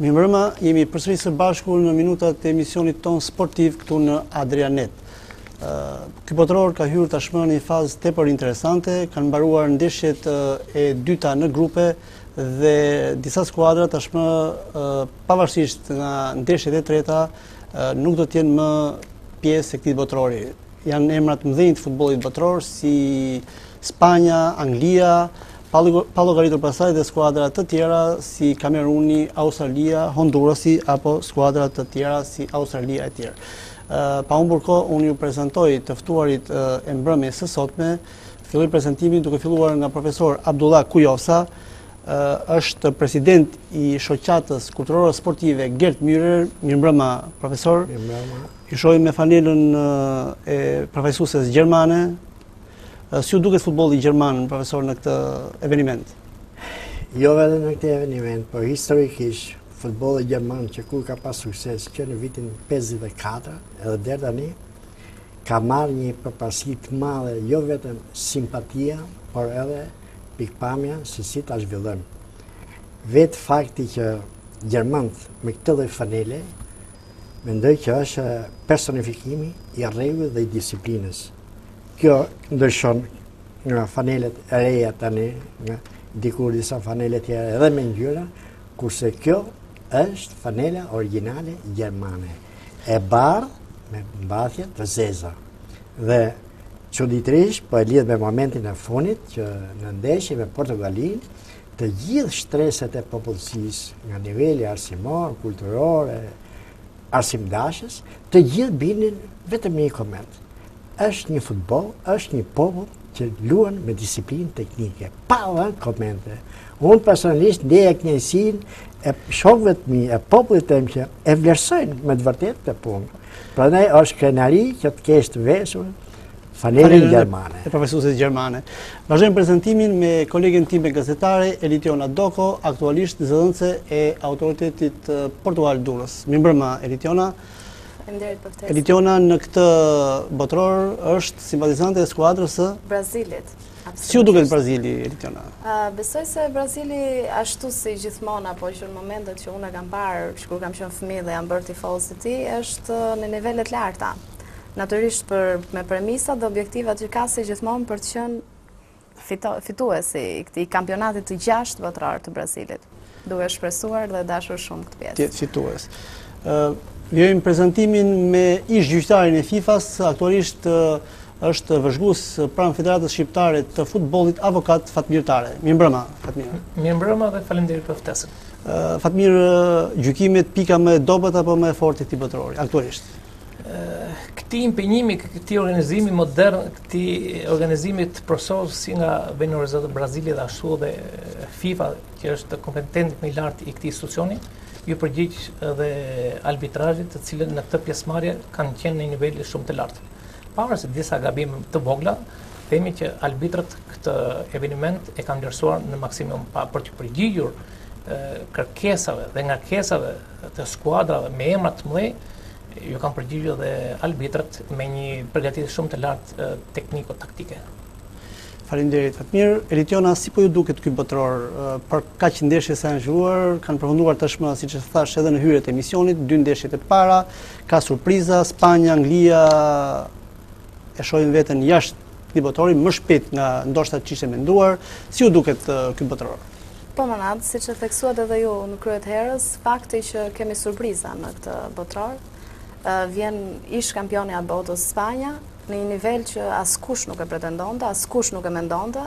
Mirëmbrëma, jemi përsëri së bashku në minutat e emisionit ton sportiv këtu në Adrianet. Ky botror ka hyrë tashmë në një fazë tepër interesante, kanë mbaruar ndeshjet e dyta në grupe dhe disa skuadra tashmë pavarësisht nga ndeshjet e treta nuk do të jenë më pjesë e këtij botrori. Janë emra të mëdhenj të futbollit botror si Spanja, Anglia, pa llogaritur pasaj dhe skuadra të tjera si Kameruni, Australia, Hondurasi apo skuadra të tjera si Australia e tjerë. Pa humbur kohë, unë ju prezantoj të ftuarit e mbrëmjes së sotme. Filloj prezantimin duke filluar nga profesor Abdullah Kujosa, është president i shoqatës kulturore sportive Gerd Müller. Mirëmbrëma, profesor. Mirëmbrëma. Ju shohim me fanelën e përfaqësueses gjermane. Si u duket futbolli gjerman, profesor, në këtë eveniment? Jo vetëm në këtë eveniment, por historikisht futbolli gjerman që kur ka pas sukses që në vitin 54 edhe deri tani ka marrë një përparësi të madhe, jo vetëm simpatia, por edhe pikpamja se si ta zhvillojmë. Vetë fakti që gjermanët me këtë lloj fanele mendoj që është personifikimi i rregullit dhe i disiplinës. Kjo ndryshon nga fanelet e reja tani, nga dikur disa fanelet tjera edhe me ngjyra, kurse kjo është fanela origjinale gjermane, e bardhë me mbathje të zeza. Dhe çuditërisht po e lidh me momentin e fundit që në ndeshje me Portugalin, të gjithë shtreset e popullsisë nga niveli arsimor, kulturor, arsimdashës, të gjithë binin vetëm një koment. Është një futboll, është një popull që luan me disiplinë teknike, pa dhënë komente. Unë personalisht ndjeja kënaqësinë e shokëve të mi, e popullit tim që e vlerësojnë me të vërtetë të punë. Prandaj është krenari që të kesh të veshur fanelën gjermane. E profesueses gjermane. Vazhdojmë prezantimin me kolegen time gazetare Elitiona Doko, aktualisht zëdhënëse e autoritetit Portugal Durrës. Mirëmbrëma, Elitiona. Elitiona në këtë botror është simpatizante e skuadrës së Brazilit. Si u duket Brazili, Elitiona? Besoj se Brazili ashtu si gjithmonë, apo që në momentet që unë e kam parë, kur kam qenë fëmijë dhe jam bërë tifoz i tij, është në nivelet larta. Natyrisht me premisat dhe objektivat që ka si gjithmonë për të qenë fituesi i këtij kampionatit të 6 botror të Brazilit. Duke shpresuar dhe dashur shumë këtë pjesë. Tjetë fitues. Vjojmë prezantimin me ish gjyqtarin e FIFA-s, aktualisht është vëzhgues pranë Federatës Shqiptare të futbollit avokat Fatmir Tare. Mirëmbrëma, Fatmir. Mirëmbrëma dhe faleminderit për ftesën. Fatmir, gjykimet pika më e dobët apo më e fortë e këtij botrori aktualisht? Këti impenjimi, këti organizimi modern, këti organizimit profesor si nga Venezia dhe Brazili dhe ashtu dhe FIFA, që është kompetent më i lartë i këtij institucioni, ju përgjigj edhe arbitrazhit të cilën në këtë pjesëmarrje kanë qenë në nivel shumë të lartë. Pavarësisht disa gabime të vogla, themi që arbitrët këtë eveniment e kanë vlerësuar në maksimum për të përgjigjur kërkesave dhe ngarkesave të skuadrave me emra të mëdhenj, ju kanë përgjigjur dhe arbitrët me një përgatitje shumë të lartë tekniko-taktike. Faleminderit, Fatmir. Elitiona, si po ju duket ky botror? Për kaq ndeshje sa janë zhvuar, kanë përfunduar tashmë, siç e thash edhe në hyrjet e emisionit, 2 ndeshjet e para, ka surpriza, Spanja, Anglia e shohin veten jashtë këtij botrori më shpejt nga ndoshta ç'ishte menduar. Si ju duket ky botror? Po Manat, siç e theksuat edhe ju në krye të herës, fakti që kemi surpriza në këtë botror, vjen ish kampioni i botës Spanja, në një nivel që askush nuk e pretendonte, askush nuk e mendonte.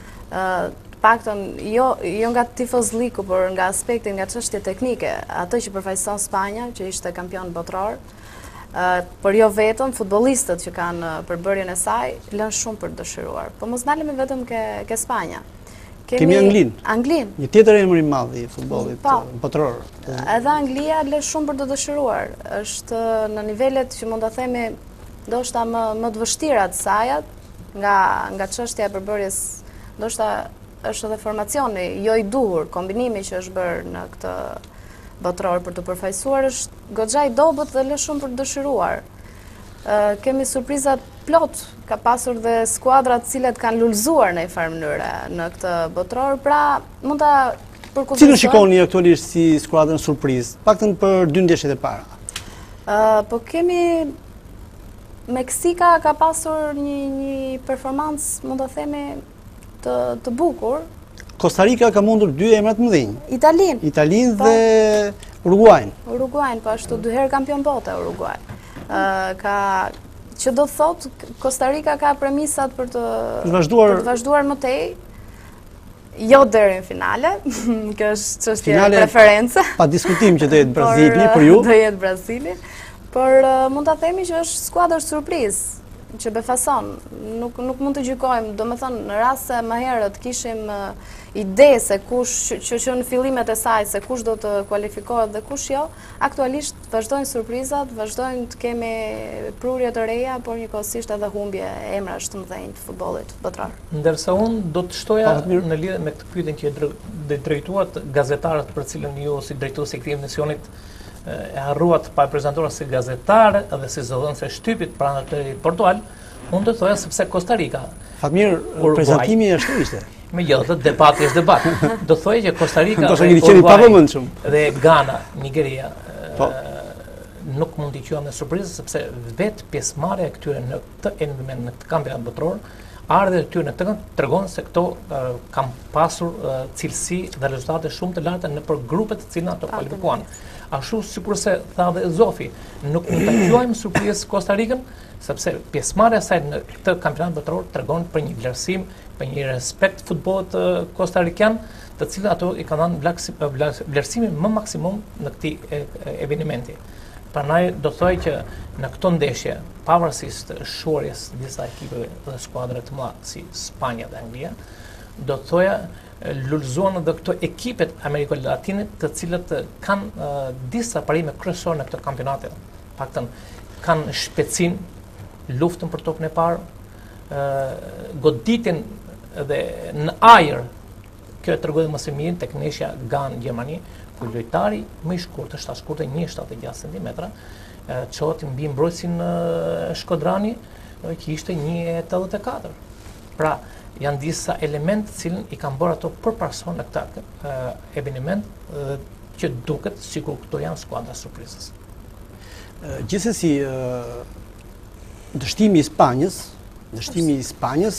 Paktën jo nga tifozliku, por nga aspekti, nga çështje teknike, atë që përfaqëson Spanja, që ishte kampion botror, por jo vetëm futbollistët që kanë përbërjen e saj lënë shumë për të dëshiruar. Po mos ndalemi vetëm ke Spanja. Kemi Anglinë. Anglinë. Një tjetër emër i madh i futbollit botror. Edhe Anglia lë shumë për të dëshiruar. Është në nivelet që mund ta themi ndoshta më të vështira të sajat, nga çështja e përbërjes, ndoshta është edhe formacioni jo i duhur, kombinimi që është bërë në këtë botror për të përfaqësuar është goxha i dobët dhe lë shumë për të dëshiruar. Kemi surprizat plot, ka pasur dhe skuadra të cilat kanë lullzuar në një farë mënyre në këtë botror, pra mund ta Cilën shikoni aktualisht si skuadrën surprizë, paktën për 2 ndeshjet e para? Po kemi Meksika ka pasur një performancë, mund të themi, të bukur. Kostarika ka mundur 2 emra të mëdhenj. Italinë dhe Uruguajin. Uruguajin, po ashtu 2 herë kampion bote Uruguaj. Që do të thotë, Kostarika ka premisat për të vazhduar më tej, jo deri në finale, kjo është çështje preference. Pa diskutim që do jetë Brazili për ju. Do jetë Brazili, por mund ta themi që është skuadër surprizë që befason, nuk mund të gjykojmë, do me thënë, në rast se më herët kishim ide se kush, që në fillimet e saj, se kush do të kualifikohet dhe kush jo, aktualisht vazhdojnë surprizat, vazhdojnë të kemi prurje të reja, por njëkohësisht edhe humbje emrash të mëdhenj të futbollit botëror. Ndërsa unë do të shtoja në lidhje me këtë pyetjen që drejtuat gazetarët për cilën ju si drejtuesi i këtij emisionit e harruat pa prezantuar si gazetar dhe si zëdhënës e shtypit pranë të Portugal, unë do të thoja sepse Kostarika. Fatmirë, prezantimi ashtu ishte. Me jo, dhe debati është debat. Do të thoja që Kostarika dhe Ghana, Nigeria, nuk mund t'i quajmë surprizë sepse vetë pjesëmarrja e këtyre në këtë kampionat botëror, ardhe të tyre në të tregon se këto kam pasur cilësi dhe rezultate shumë të larta në për grupet të cilat ato kualifikuan. Ashtu sikurse tha dhe Zofi, nuk mund ta quajmë surprizë Kostarikën, sepse pjesëmarrja e saj në këtë kampionat botëror tregon për një vlerësim, për një respekt futbollit kostarikan, të cilët ato i kanë dhënë vlerësimin më maksimum në këtë evenimenti. Prandaj do të thoj që në këto ndeshje, pavarësisht shuarjes disa ekipeve dhe skuadra të mëdha si Spanja dhe Anglia, do të thoja lullzuan edhe këto ekipet Amerikës Latine, të cilët kanë disa parime kryesore në këtë kampionate. Paktën kanë shpejtësinë, luftën për topën e parë, goditjen dhe në ajër. Kjo tregon më së miri tek ndeshja Ghana-Gjermani, ku lojtari më i shkurtër, është shkurtër 1.76 cm, çohet mbi mbrojtësin Shkodrani, që ishte 1.84. Pra, janë disa elementë të cilën i kanë bërë ato përparëson në këtë eveniment që duket sikur këto janë skuadra surprizës. Gjithsesi, dështimi i Spanjës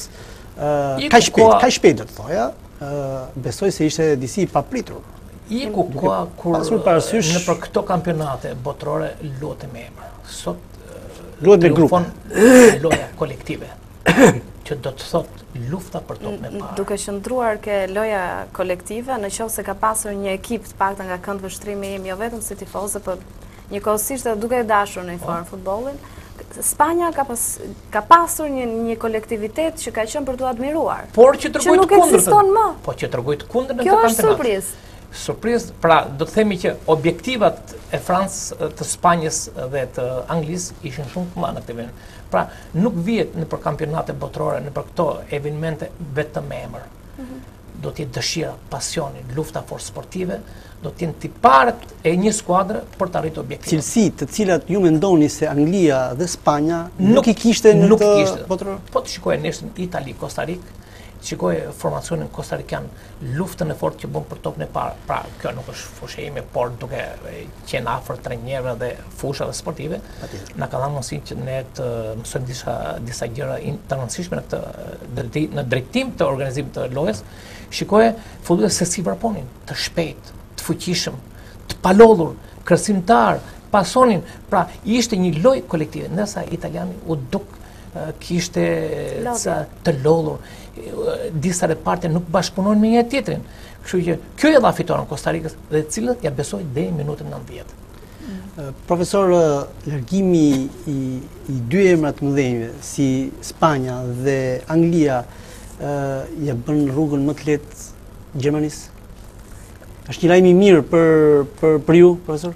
ka shpejt do të thoja, besoj se ishte disi i papritur. Iku koha kur në për këto kampionate botërore luhet me emër. Sot luhet me grupe. Loja kolektive. Që do të thotë lufta për topën e parë. Duke qëndruar ke loja kolektive, në qoftë se ka pasur një ekip të paktën nga kënd vështrimi im, jo vetëm si tifoze, por njëkohësisht edhe duke dashur në një farë futbollin, Spanja ka pasur një kolektivitet që ka qenë për të admiruar. Por që nuk ekziston më. Po që tregoj të kundër në këtë kampionat. Kjo është surprizë. Surprizë, pra do të themi që objektivat e Francës, të Spanjës dhe të Anglisë ishin shumë të mëdha në këtë event. Pra nuk vihet në për kampionate botërore, në për këto evente vetëm me emër. Do të jetë dëshira, pasioni, lufta forcë sportive, do të jenë tiparët e një skuadre për të arritur objektivat. Cilësitë të cilat ju mendoni se Anglia dhe Spanja nuk i kishte në këtë botëror? Po të shikojë ndeshjen Itali-Kostarikë, shikojë formacionin kostarikan, luftën e fortë që bën për topën e parë. Pra, kjo nuk është fushë ime, por duke qenë afër trajnerëve dhe fushave sportive, na ka dhënë mundësinë që ne të mësojmë disa gjëra të rëndësishme në drejtim të organizimit të lojës. Shikojë futbollin se si vraponin, të shpejt, të fuqishëm, të palodhur, kërcimtar, pasonin. Pra, ishte një lojë kolektive, ndërsa italiani u duk kishte të lodhur, disa reparte nuk bashkëpunojnë me një tjetrin. Kështu që kjo e dha fitoren Kostarikës dhe cilët ja besoj deri në minutën 90. Profesor, largimi i 2 emra të mëdhenj si Spanja dhe Anglia ja bën rrugën më të lehtë Gjermanisë? Është një lajm i mirë për ju, profesor?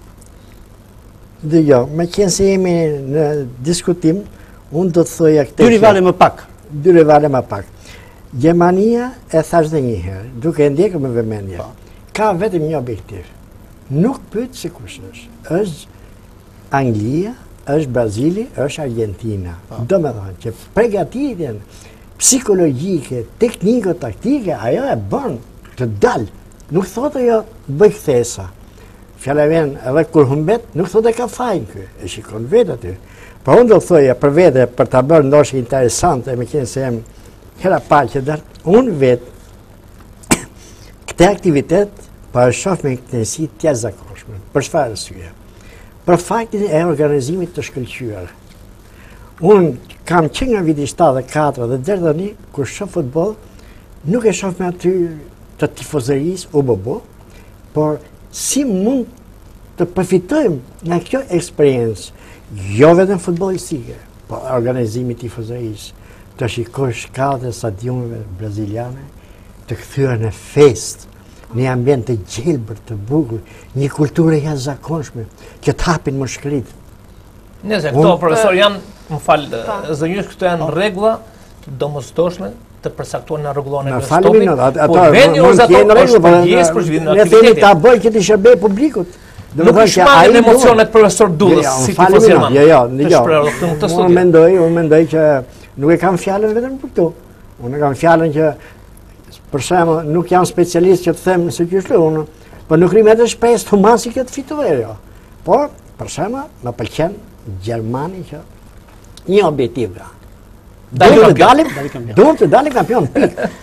Dhe jo, me qenë se jemi në diskutim, unë do të thoja këtë. 2 rivale më pak. 2 rivale më pak. Gjermania, e thash dhe një herë, duke ndjekur me vëmendje, ka vetëm një objektiv. Nuk pyet se kush është. Është Anglia, është Brazili, është Argentina. Domethënë që përgatitjen psikologjike, tekniko-taktike, ajo e bën të dalë Nuk thotë jo bëj kthesa. Fjala vjen edhe kur humbet, nuk thotë ka fajin ky. E shikon vetë aty. Po unë do të thoja për vete, për ta bërë ndoshta interesante, me qenë se jam hera parë që unë vetë këtë aktivitet po e shoh me kënaqësi të jashtëzakonshme. Për çfarë arsye? Për faktin e organizimit të shkëlqyer. Unë kam që nga viti 74 dhe deri tani kur shoh futboll, nuk e shoh me aty të tifozërisë u bobo, por si mund të përfitojmë nga kjo eksperiencë, jo vetëm futbollistike, po organizimi tifozërisë, të shikosh shkallët e stadioneve braziliane, të kthyer në fest, një ambient të gjelbër, të bukur, një kulturë jashtëzakonshme, që të hapin mushkëlit. Nëse këto profesor janë, më falë, zënjysh këto janë rregulla domosdoshme të përcaktuar në rregullon e stopit. Po veni organizator është pjesë për zhvillimin e aktivitetit. Ne themi ta bëj që të shërbej publikut. Nuk është shmangën emocionet profesor Dudës, si tifoz Gjerman. Unë mendoj që nuk e kam fjalën vetëm për këtu. Unë kam fjalën që, për shembull, nuk jam specialist që të them se ky është unë, por nuk rrimet e shpresë Tomasi këtë fituar jo. Por, për shembull, më pëlqen Gjermani që një objektiv ka. Duhet të dalim kampion.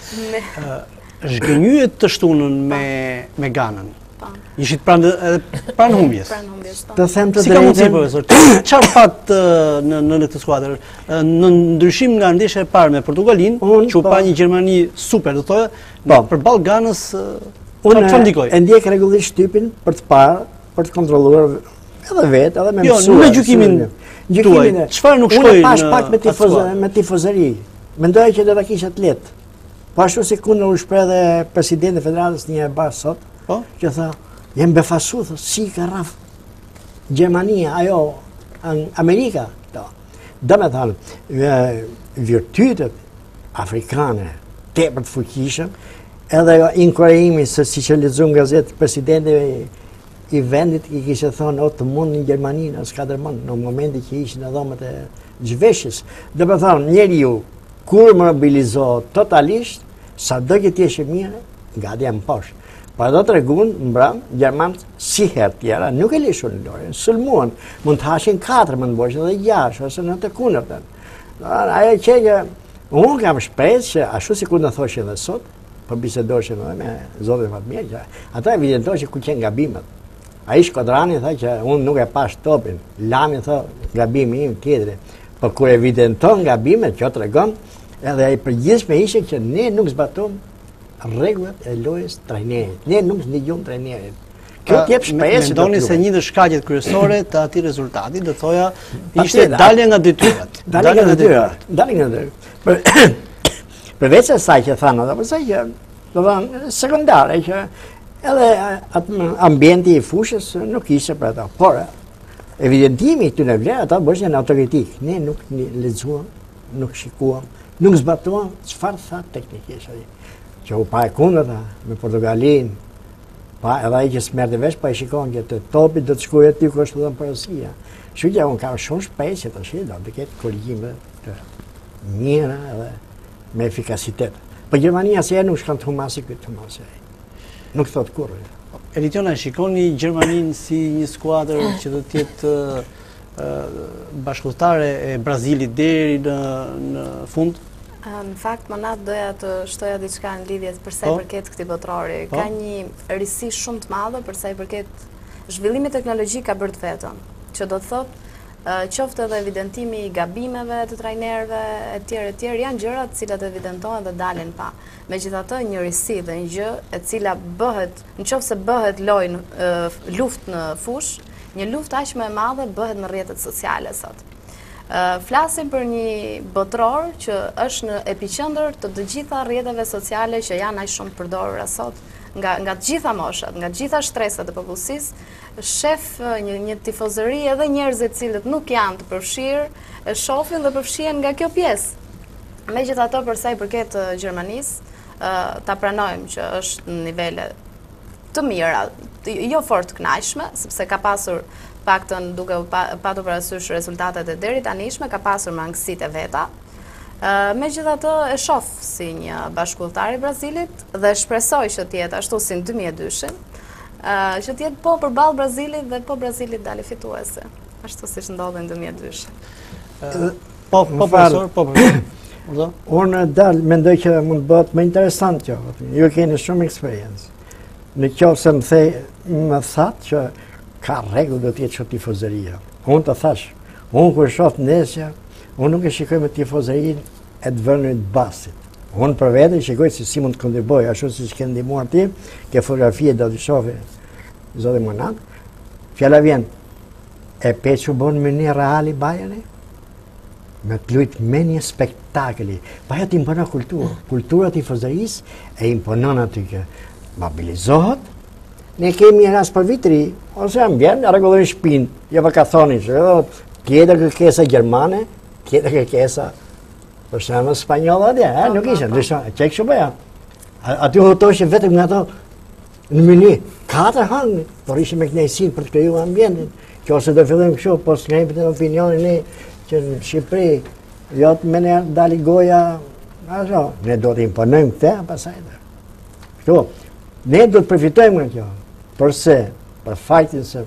Zhgënjyet të shtunën me Ganën. Ishit pranë humbjes. Të them të drejtën. Si ka mundësi, profesor? Çfarë fat në këtë skuadër? Në ndryshim nga ndeshja e parë me Portugalin, që u pa një Gjermani super, do thoya, përballë Ganës, çfarë ndikoi? E ndjek rregullisht shtypin për të parë, për të kontrolluar edhe vetë, edhe me mësues. Jo, në gjykimin tuaj. Çfarë nuk shkoi? Unë pas pak me tifozëri. Mendoja që do ta kisha të lehtë. Po ashtu si kundër u shpreh dhe presidenti i Federatës një herë sot, që tha, jem befasu, si ka rraf Gjermania, ajo, Amerika. Do me thënë, virtytet afrikane, tepër të fuqishëm, edhe inkurajimi se si që lexuam gazetë, presidenti i vendit i kishte thonë, o të mund në Gjermani, në skadërmon, në momenti që ishin në dhomët e zhveshjes. Do me thënë, njeriu, kur mobilizohet totalisht, sa do që t'jeshe mire, gati jam poshtë. Pa do të regun, mbram, Gjermanët si herë tjera, nuk e lishun në dorë, sulmuan, mund të hashin 4, mund të bëshin dhe 6, ose në të kundërtën. Ajo që unë kam shpresë që, ashtu si kur në thoshin dhe sot, për bisedoshin dhe me Zotin Fatmir, që ata evidentojnë që ku qenë gabimet. A i Shkodrani tha që unë nuk e pash topin, Lami tha gabimi im tjetëri, për kur evidenton gabimet, që të regon, edhe i përgjithshme ishe që ne nuk zbatojmë rregullat e lojës trajnerit. Ne nuk ndigjojmë trajnerin. Kjo t'jep shpresë. Mendoni se një ndër shkaqet kryesore të atij rezultati, do thoja, ishte dalja nga detyrat. Dalja nga detyrat. Përveç asaj që thanë, do të thonë, do të thonë sekondare që edhe ambienti i fushës nuk ishte për ata. Por evidentimi këtu në vlerë ata bëshin autokritik. Ne nuk lexuam, nuk shikuam, nuk zbatuam çfarë tha teknikisht ai. Që u pa e kundërta me Portugalin, pa edhe ai që s'merrte vesh, pa e shikon që të topi do të shkojë aty ku është dhënë parasia. Kështu që unë kam shumë shpresë që tash do të ketë korrigjime të mira edhe me efikasitet. Po Gjermania se nuk shkon Tomasi këtë Tomasi. Nuk thot kurrë. Editiona, shikoni Gjermaninë si një skuadër që do të jetë bashkëtare e Brazilit deri në fund? Në fakt, më natë doja të shtoja diçka në lidhje përsa i përket këtij botrori. Ka një risi shumë të madhe përsa i përket zhvillimit teknologjik ka bërë të vetën, që do të thotë qoftë edhe evidentimi i gabimeve të trajnerëve etj, janë gjëra të cilat evidentohen dhe dalin pa. Megjithatë, një risi dhe një gjë e cila bëhet, nëse bëhet luftë në fush, një luftë aq më e madhe bëhet në rrjetet sociale sot. Flasim për një botror që është në epiqendër të të gjitha rrjeteve sociale që janë aq shumë përdorura sot, nga të gjitha moshat, nga të gjitha shtresat e popullsisë, shef një tifozëri edhe njerëzit cilët nuk janë të përfshirë, e shohin dhe përfshihen nga kjo pjesë. Megjithatë, për sa i përket Gjermanisë, ta pranojmë që është në nivele të mira, jo fort të kënaqshme, sepse ka pasur paktën duke patur parasysh rezultatet e deri tanishme, ka pasur mangësitë e veta. Megjithatë e shoh si një bashkëkollëtar i Brazilit dhe shpresoj që të jetë ashtu si në 2002-shin, që të jetë po përballë Brazilit dhe po Brazili dalë fituese, ashtu siç ndodhi në 2002-shin. Po profesor. Unë mendoj që mund të bëhet më interesant kjo. Ju keni shumë eksperiencë. Në qoftë se më thatë që ka rregull do të jetë që tifozëria. Unë të thash, unë kur shoh ndeshja, unë nuk e shikoj me tifozërinë e të vënërit basit. Unë për vete shikoj si mund të kontriboj, ashtu si që ke ndihmuar ti, ke fotografie do të shohë zotë Monat. Fjala vjen, e peqë u bon me një reali Bajani? Me të lujtë me një spektakli. Baja të imponon kulturë. Kultura tifozërisë e imponon aty që mobilizohet. Ne kemi një ras për vitri, ose ambjen, rregullojnë shpinë, jo për ka thoni që tjetër kërkesa gjermane, tjetër kërkesa për shembull spanjolla atje, nuk ishte, ndryshon, çka kështu bëja. Aty hotoshin vetëm nga ato në meni, 4 hanë, por ishim me kënaqësinë për të krijuar ambientin. Që ose do fillojmë kështu, po s'kemi të opinionin ne që në Shqipëri jo të më ne dali goja, ashtu, ne do të imponojmë këtë pastaj. Kështu, ne do të përfitojmë nga kjo. Përse, për fajtin se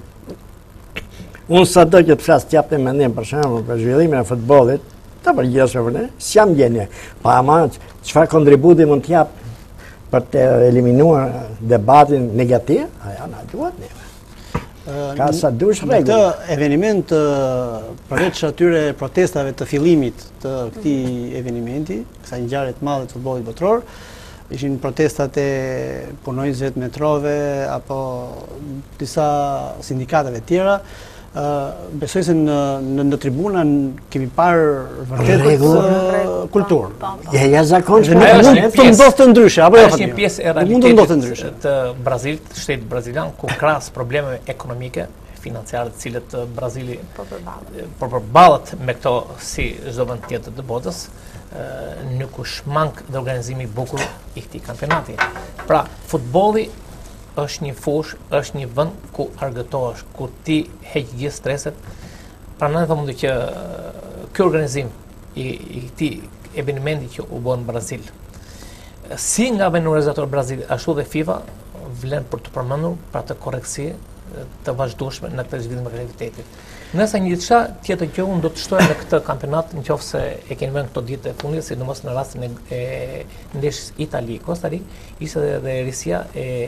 unë sa do që të flasë t'japë të mendim për shembull për zhvillimin e futbollit, të përgjithshme për ne, s'jam gjendje. Pa ama çfarë kontributi mund t'jap për të eliminuar debatin negativ, ajo na duhet neve. Ka sa dush rregull. Këtë eveniment përveç atyre protestave të fillimit të këtij evenimenti, kësaj ngjarje të madhe të futbollit botror, ishin protestat e punonjësve të metrove apo disa sindikateve tjera. Besoj se në tribuna kemi parë vërtet kulturë. Ja zakonshme. Mund të ndodhte ndryshe apo jo? Është një pjesë e realitetit të Brazilit, shtetit brazilian, ku krahas problemeve ekonomike, financiare të cilët Brazili po përballet me këto si çdo vend tjetër të botës, nuk është mank dhe organizimi i bukur i këtij kampionati. Pra, futbolli është një fushë, është një vend ku argëtohesh, ku ti heq gjithë streset. Prandaj thonë që ky organizim i këtij evenimenti që u bën në Brazil, si nga organizator Brazil ashtu dhe FIFA, vlen për të përmendur për atë korrektësi të vazhdueshme në këtë zhvillim të realitetit. Nëse një diçka tjetër që unë do të shtoja në këtë kampionat, nëse e keni vënë këto ditë e fundit, sidomos në rastin e ndeshjes Itali-Costa Rica, ishte edhe risia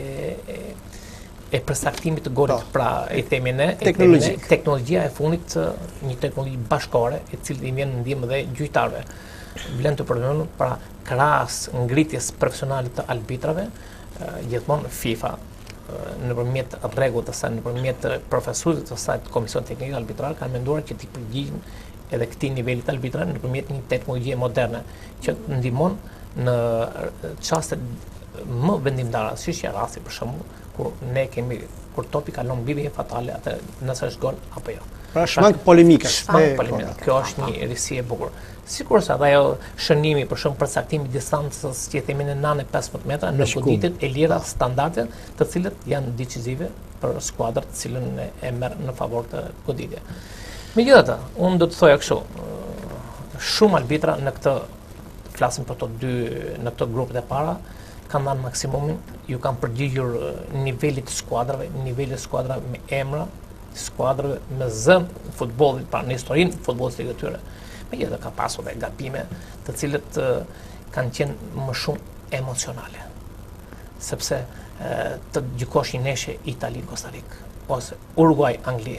e përcaktimit të golit, pra e themi ne, teknologjia e fundit, një teknologji bashkore, e cili i vjen në ndihmë dhe gjyqtarëve. Vlen të përmendur pra krahas ngritjes profesionale të arbitrave, gjithmonë FIFA nëpërmjet rregullt të saj, nëpërmjet profesurit të saj të Komisionit Teknik Arbitral, kanë menduar që t'i përgjigjen edhe këtij niveli të arbitral nëpërmjet një teknologjie moderne që ndihmon në çaste më vendimtare, siç është rasti për shembull kur topi kalon mbi linjën fatale, atë nëse është gol apo jo. Pra shmank polemika. Kjo është një risi e bukur. Sikurse ajo shënimi për shumë përcaktimi distancës që themi në 9-15 metra në goditet e lira standarde, të cilët janë decisive për skuadrat të cilën e merr në favor të goditjes. Megjithatë, unë do të thoja kështu, shumë arbitra në këtë, flasim për në këto grupet e para, kanë dhënë maksimumin, ju kanë përgjigjur nivelit të skuadrave, me emra, skuadrave me zënë futbollit, pra në historinë futbollit të tyre. Megjithatë ka pasur dhe gabime të cilët kanë qenë më shumë emocionale. Sepse të gjykosh një ndeshje Itali-Costa Rica ose Uruguay-Angli,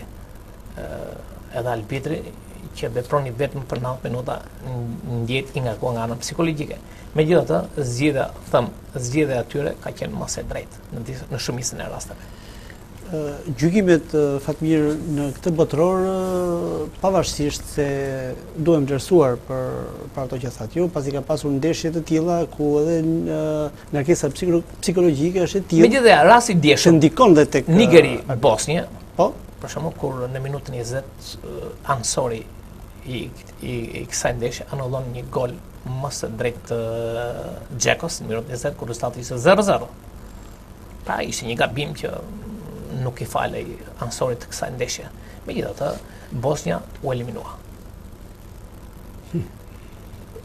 edhe arbitri që veproni vetëm për 90 minuta ndjet i ngarkuar nga ana psikologjike. Megjithatë, zgjedhja atyre ka qenë më së drejtë në shumicën e rasteve. Gjykimet Fatmir në këtë botror, pavarësisht se duhem vlerësuar për ato që thatë ju, pasi ka pasur ndeshje të tilla ku edhe ngarkesa psikologjike është e tillë. Megjithatë, rasti i djeshëm ndikon dhe tek Nigeri, Bosnia, po, për shembull kur në minutën 20 ansori i kësaj ndeshje anullon një gol më së drejtë të Xhekos në minutën 20 kur rezultati ishte 0-0. Pra ishte një gabim që nuk i falej ansorit të kësaj ndeshje. Megjithatë, Bosnia u eliminua.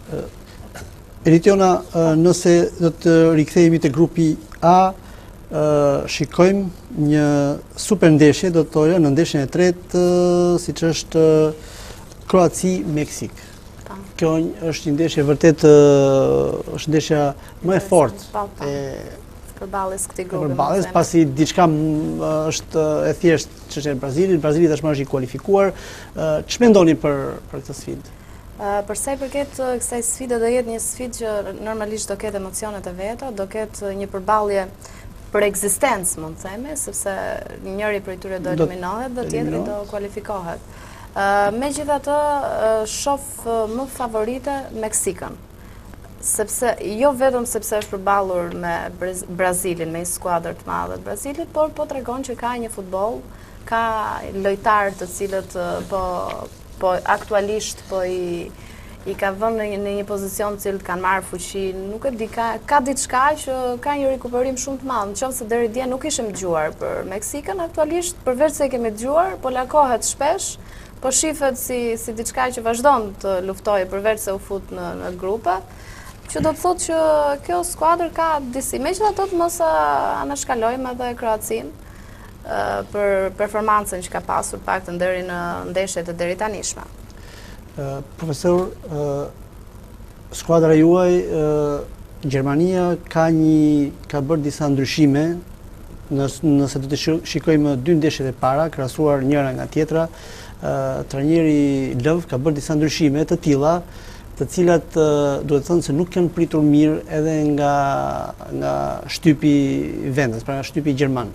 Eritiona, nëse do të rikthehemi te grupi A, shikojmë një super ndeshje, do të thoja, në ndeshjen e tretë, siç është Kroaci-Meksik. Kjo është një ndeshje vërtet është ndeshja më e fortë e përballjes këtij grupi. Përballjes, pasi diçka është e thjeshtë çështja e Brazilit. Brazili tashmë është i kualifikuar. Ç'më mendoni për këtë sfidë? Për sa i përket kësaj sfide, do jetë një sfidë që normalisht do ketë emocionet e veta, do ketë një përballje për ekzistencë, mund të themi, sepse njëri prej tyre do eliminohet dhe tjetri do kualifikohet. Megjithatë, shoh më favorite Meksikën, sepse jo vetëm sepse është përballur me Brazilin, me një skuadër të madhe të Brazilit, por po tregon që ka një futboll, ka lojtarë të cilët po aktualisht po i ka vënë në një pozicion të cilët kanë marrë fuqi, nuk e di, ka diçka që ka një rikuperim shumë të madh. Nëse deri dje nuk ishim dëgjuar për Meksikën, aktualisht përveç se e kemi dëgjuar, po lakohet shpesh, po shifet si diçka që vazhdon të luftojë përveç se u fut në grupe, që do të thotë që kjo skuadër ka disi. Megjithatë mos anashkalojmë edhe Kroacin për performancën që ka pasur paktën deri në ndeshjet e deri tanishme. Profesor, skuadra juaj, Gjermania ka bërë disa ndryshime, nëse do të shikojmë dy ndeshjet e para, krahasuar njëra nga tjetra, trajneri Löw ka bërë disa ndryshime të tilla, të cilat duhet të thënë se nuk kanë pritur mirë edhe nga shtypi vendas, pra nga shtypi gjerman.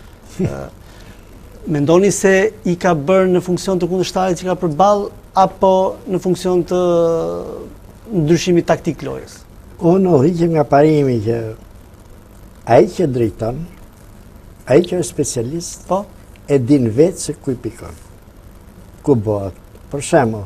Mendoni se i ka bërë në funksion të kundërshtarit që ka përballë apo në funksion të ndryshimit taktik lojës? Unë rriqem nga parimi që ai që drejton, ai që është specialist, e din vetë se ku i pikon. Ku bëhet. Për shembull,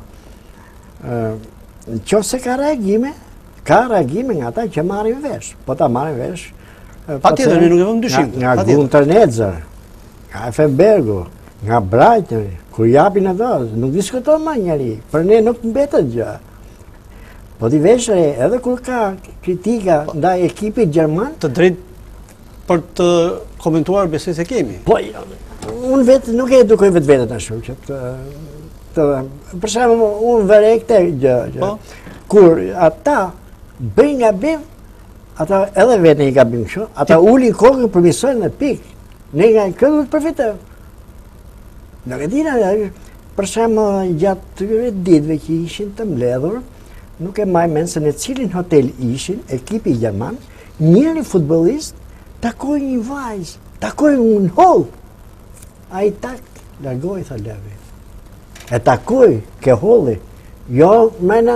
nëse ka reagime nga ata që marrin vesh. Po ta marrin vesh. Patjetër, ne nuk e vëmë dyshim. Nga Gunter Netzer, nga Effenbergu, nga Breitner, kur japin ato, nuk diskuton më njëri, për ne nuk mbetet gjë. Po ti vesh edhe kur ka kritika ndaj ekipit gjerman, të drejtë për të komentuar besoj se kemi. Po, unë vetë nuk e edukoj vetë ashtu që për shembull, unë vëre këtë gjë. Kur ata bëjnë gabim, ata edhe vetë i gabim kështu, ata ulin kokën përmirësojnë në pikë. Ne nga këtë duhet përfitojmë. Nuk e dina, për shembull, gjatë këtyre ditëve që ishin të mbledhur, nuk e maj mend se në cilin hotel ishin, ekipi gjerman, njëri futbollist takoi një vajzë, takoi un holl. Ai largoi tha Levi. E takoi ke holli. Jo, mëna.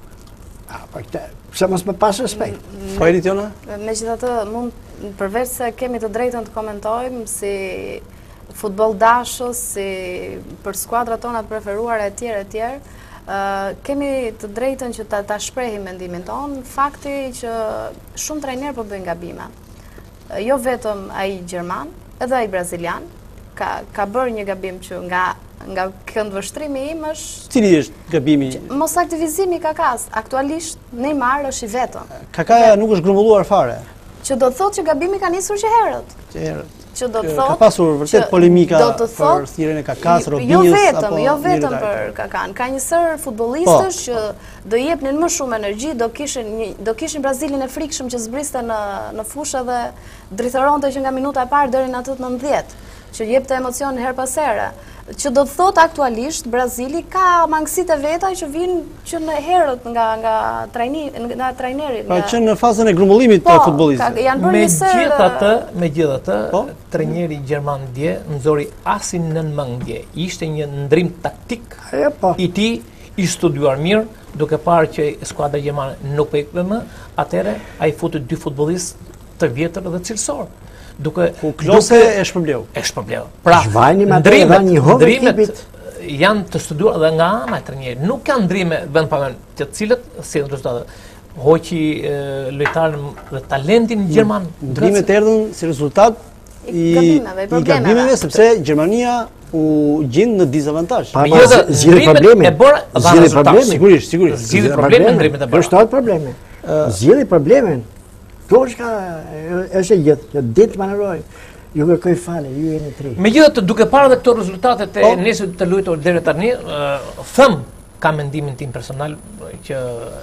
Pse mos më pas respekt. Po Eritiona? Megjithatë, mund përveç se kemi të drejtën të komentojmë si futboll dashës, si për skuadrat tona të preferuara etj, kemi të drejtën që ta shprehim mendimin ton, fakti që shumë trajnerë po bëjnë gabime. Jo vetëm ai gjerman, edhe ai brazilian, ka bërë një gabim që nga këndvështrimi im është... Cili është gabimi? Mos aktivizimi Kakas. Aktualisht Neymar është i vetëm. Kakaja nuk është grumbulluar fare. Që do të thotë që gabimi ka nisur që herët. Që do të thotë... Ka pasur vërtet polemika për thirrjen e Kakas, Robinhos apo... Jo vetëm për Kakan. Ka një sër futbollistësh që do jepnin më shumë energji, do kishin Brazilin e frikshëm që zbriste në fushë dhe drithëronte që nga minuta e parë deri në atë 90, që jepte emocion her pas here. Që do të thot aktualisht Brazili ka mangësitë e veta që vinë që në herët nga trajneri. Pra që në fazën e grumbullimit të futbollistëve. Megjithatë, trajneri gjerman dje nxori asin nën mendje. Ishte një ndrim taktik i tij i studiuar mirë, duke parë që skuadra gjermane nuk po ikën më, atëherë ai futi dy futbollistë të vjetër dhe cilësor. Klose e shpërbleu. Pra, ndrimet janë të studuar dhe nga ana e trajnerit. Nuk kanë ndrime vend pa vend, të cilët si rezultate hoqi lojtarin dhe talentin gjerman. Ndrimet erdhën si rezultat i gabimeve, sepse Gjermania u gjendë në dizavantazh. Zgjidhni problemin. E bërë dha rezultat. Sigurisht. Zgjidhni problemin ndrimet e bëra. Është atë problemi. Zgjidhni problemin. Kjo është e gjithë, që ditë manëroj. Ju kërkoj fale, ju jeni tri. Megjithatë, duke parë edhe këto rezultatet e nesër të luajtur deri tani, them ka mendimin tim personal që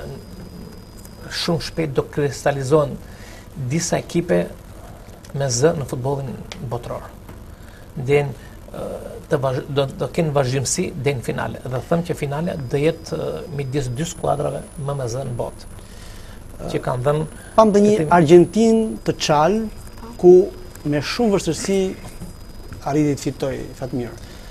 shumë shpejt do kristalizohen disa ekipe me zë në futbollin botror. Do kenë vazhdimsi deri në finale. Dhe them që finale do jetë midis dy skuadrave më me zë në botë. Që kanë dhënë pam dhe një Argentinë të çal ku me shumë vështirësi arriti të fitoj Fatmir.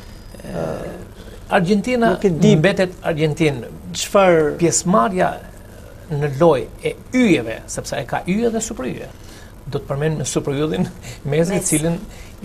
Argentina mbetet Argentinë. Çfarë pjesëmarrja në lojë e yjeve, sepse e ka yje dhe super yje. Do të përmend me super yjin Messi, i cilin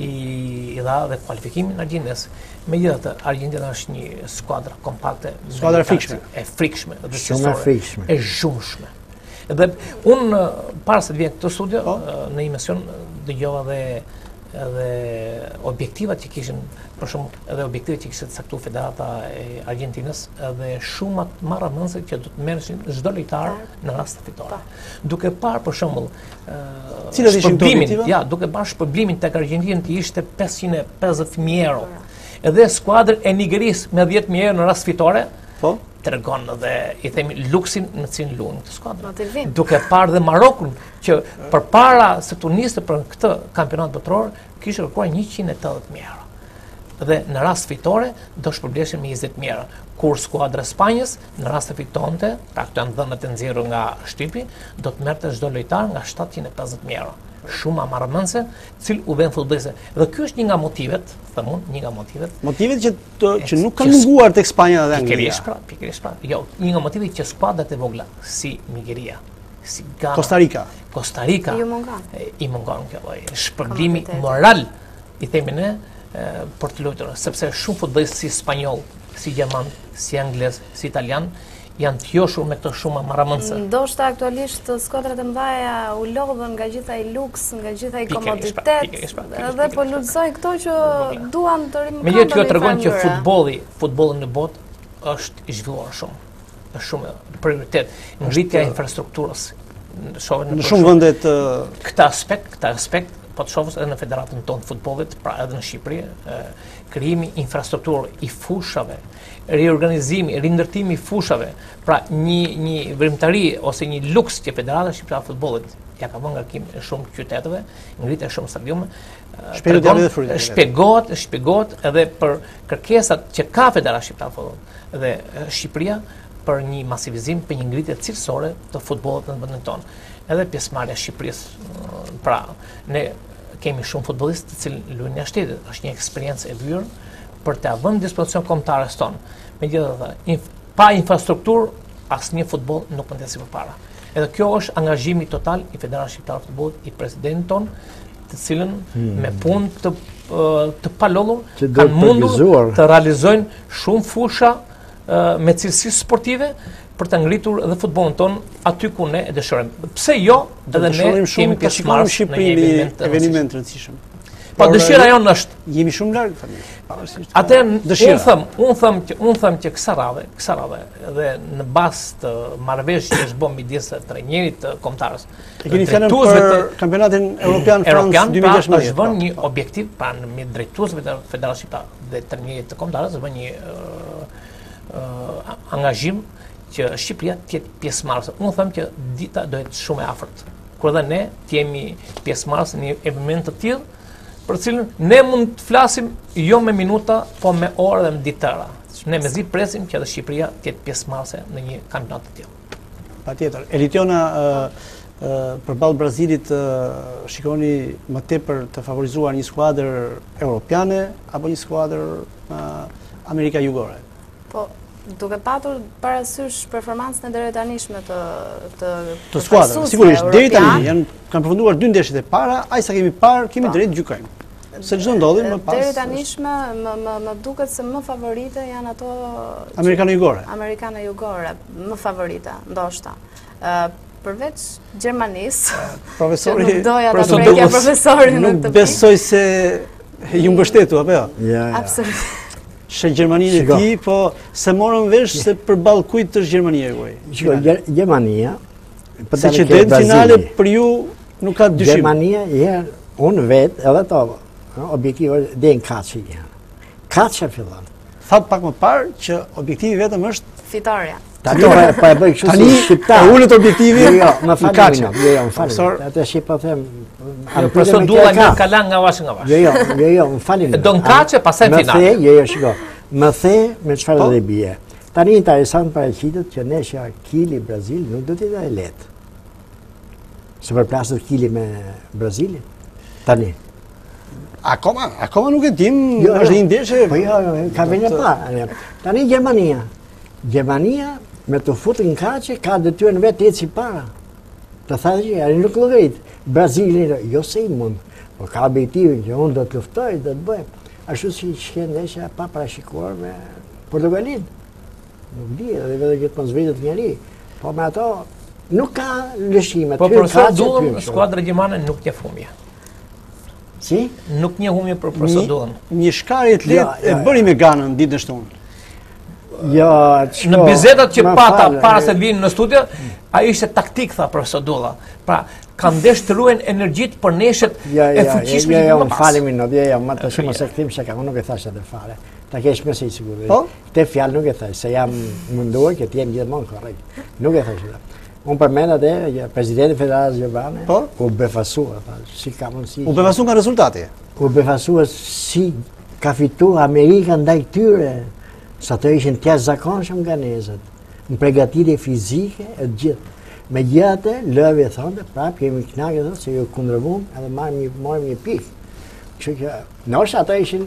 i dha dhe kualifikimin Argentinës. Megjithatë, Argentina është një skuadër kompakte, skuadër e frikshme, shumë e frikshme, e zhumshme. Dhe unë para se të vjen këtë studio në emision dëgjova edhe objektivat që kishin, për shumë edhe objektivat që kishte caktuar Federata e Argentinës dhe shumë marrëmendse që do të merreshin çdo lojtar në rast të fitore. Duke parë për shembull cilat ishin objektiva? Ja, duke parë shpërblimin tek Argentinë që ishte 550.000 euro. Edhe skuadra e Nigerisë me 10.000 euro në rast fitore, tregon edhe i themi luksin në cilin luajnë këtë skuadër. Duke parë dhe Marokun që përpara se të niste për këtë kampionat botror kishte kërkuar 180.000 euro. Dhe në rast fitore do shpërbleshin me 20.000 euro. Kur skuadra e Spanjës në rast të fitonte, pra këto janë dhënat e nxjerrur nga shtypi, do të merrte çdo lojtar nga 750.000 euro. Shumë amarrëmendse, cil u vën futbolliste. Dhe ky është një nga motivet, them unë, një nga motivet. Motivet që nuk kanë munguar tek Spanja dhe Anglia. Pikërisht pra. Jo, një nga motivet që skuadrat e vogla si Nigeria, si Ghana, Costa Rica i mungon kjo lloj shpërblimi moral, i themi ne, për të luajtur, sepse shumë futbollistë si spanjoll, si gjerman, si anglez, si italian janë të joshur me këtë shumë marrëmendse. Ndoshta aktualisht skuadrat e mëdha u lodhën nga gjitha i luks, nga gjitha i komoditet, edhe po lutsojnë këto që duan të rimëkandën. Megjithatë kjo tregon që futbolli në botë është i zhvilluar shumë. Është shumë prioritet. Ngritja e infrastrukturës. Në shumë vende këtë aspekt po të shohës edhe në federatën tonë të futbollit, pra edhe në Shqipëri, krijimi infrastrukturë i fushave, riorganizimi, rindërtimi i fushave, pra një vrimtari ose një luks që Federata Shqiptare e Futbollit ja ka vënë ngarkim në shumë qyteteve, ngritja e shumë stadiume, shpjegohet edhe për kërkesat që ka Federata Shqiptare e Futbollit dhe Shqipëria për një masivizim, për një ngritje cilësore të futbollit në vendin tonë. Edhe pjesëmarrja e Shqipërisë, pra ne kemi shumë futbollistë të cilë luajnë jashtë shtetit, është një eksperiencë e vyrë për të vënë dispozicion kombëtarës tonë. Megjithatë, pa infrastrukturë asnjë futboll nuk mund të ecë përpara. Edhe kjo është angazhimi total i Federatës Shqiptare të Futbollit, i presidentit ton, të cilën me punë të palollur kanë mundur të realizojnë shumë fusha me cilësi sportive për të ngritur edhe futbollin ton aty ku ne e dëshirojmë. Pse jo, edhe ne kemi pjesëmarrë në një eveniment të rëndësishëm. Po dëshira jonë është jemi shumë larg tani. Atëherë unë them që kësaj radhe edhe në bazë të marrëveshjes që është bën midis trajnerit të kombëtarës. E keni fjalën për kampionatin evropian Francë 2016. Është vënë një objektiv pra në drejtuesve të Federatës Shqiptare dhe trajnerit të kombëtarës është vënë një angazhim që Shqipëria të jetë pjesëmarrëse. Unë them që dita do jetë shumë e afërt. Kur dhe ne të jemi pjesëmarrës në një eveniment të tillë, për cilën ne mund të flasim jo me minuta, po me orë dhe me ditë tëra. Ne mezi presim që edhe Shqipëria të jetë pjesëmarrëse në një kampionat të tillë. Patjetër. Elitiona përballë Brazilit shikoni më tepër të favorizuar një skuadër europiane apo një skuadër Amerika Jugore? Po, duke patur parasysh performancën e deri tanishme të skuadrës, sigurisht deri tani kanë përfunduar 2 ndeshjet e para, aq sa kemi parë, kemi drejt gjykojmë. Se çdo ndodhi më pas. Deri tanishme më duket se më favorite janë ato Amerikana Jugore. Amerikana Jugore, më favorite, ndoshta. Përveç Gjermanisë, profesori, nuk doja ta prekja profesorin në këtë. Nuk besoj se Ju mbështetu, apo jo? Ja. Absolutisht. Shë Gjermaninë e ti, po se morën vesh se përballë kujt është Gjermania juaj. Gjermania, Se që deri në finale për ju nuk ka dyshim. Gjermania, unë vetë, edhe to, objektive dhe në kaçë janë. Kaçë fillon. Thatë pak më parë që objektivi vetëm është Fitarja. Tani po e bëj kështu si shqiptar. E ulët objektivi. Jo, më falni. Jo, më Profesor. falni. Atë shi po them. Procedulla nga kalan nga vash nga vash. Jo, më falni. Do në kaçe, pastaj në finale. Më the, shiko. Më the me çfarë do të bie. Tani interesant paraqitet që neshja Kili Brazil nuk do të jetë e lehtë. Se përplaset Kili me Brazilin. Tani. Akoma nuk e dim, është një ndeshje. Po jo, ka vënë pa. Tani Gjermania me të futur në kaqe ka detyrën vetë eci para. Të thashë që ai nuk llogarit. Brazili jo se i mund, por ka objektivin që unë do të luftoj, do të bëj. Ashtu si shkën ndeshja pa parashikuar me Portugalinë. Nuk di, edhe vetë që të mos vritet njëri. Po me ato nuk ka lëshime. Po procedurën skuadra gjermane nuk një humje. Si? Nuk një humje për procedurën. Një shkarje të lehtë e bëri me Ganën ditën e shtunë. Jo, në bizedat që pata para se të vinë në studio, ai ishte taktik, tha procedura. Pra, kanë ndesh të ruajnë energjitë për neshët e fuqishme që më falë minut, më të shumë se këtim se unë nuk e thash atë fare. Ta kesh më së sigurt. Këtë fjalë nuk e thash, se jam munduar që të jem gjithmonë korrekt. Nuk e thash atë. Unë përmend atë presidenti Federatës Gjermane, u befasua, si ka mundësi. U befasua nga rezultati. U befasua si ka fituar Amerika ndaj tyre. Sa të ishin të jashtëzakonshëm ganezët, në përgatitje fizike e gjithë. Megjithatë, Löw thonë, prapë jemi kënaqur se ju kundërvuam edhe marrim një pikë. Kështu që ndoshta ata ishin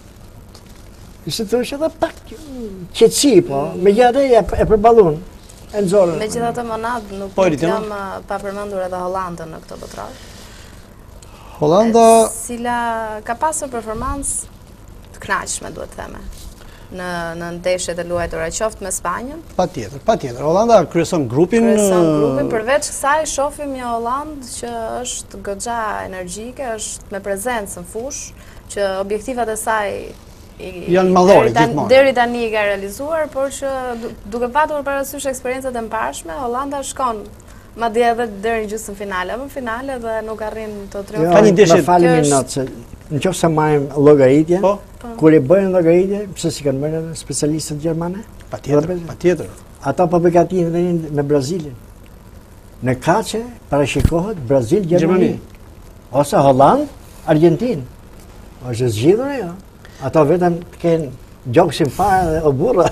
si thosh edhe pak qetësi, po megjithatë e përballun. E nxorën. Megjithatë Monad nuk jam pa përmendur edhe Hollandën në këtë botrar. Hollanda cila ka pasur performancë të kënaqshme, duhet të theme. Në ndeshjet e luajtura qoftë me Spanjën. Patjetër. Hollanda kryeson grupin. Përveç kësaj shohim një Hollandë që është goxha energjike, është me prezencë në fushë, që objektivat e saj janë madhore gjithmonë. Deri tani i ka realizuar, por që duke patur parasysh eksperiencat e mëparshme, Hollanda shkon madje edhe deri në gjysmëfinale, në finale dhe nuk arrin të triumfojë. Ka një ndeshje. Falem minut se nëse marrim llogaritje, kur i bëjnë llogaritje, pse si kanë bërë specialistët gjermanë? Patjetër. Ata po përgatiten me Brazilin. Në kaçe parashikohet Brazil Gjermani. Ose Holland, Argentinë. Është zgjidhur jo. Ata vetëm kanë gjoksin para dhe o burra.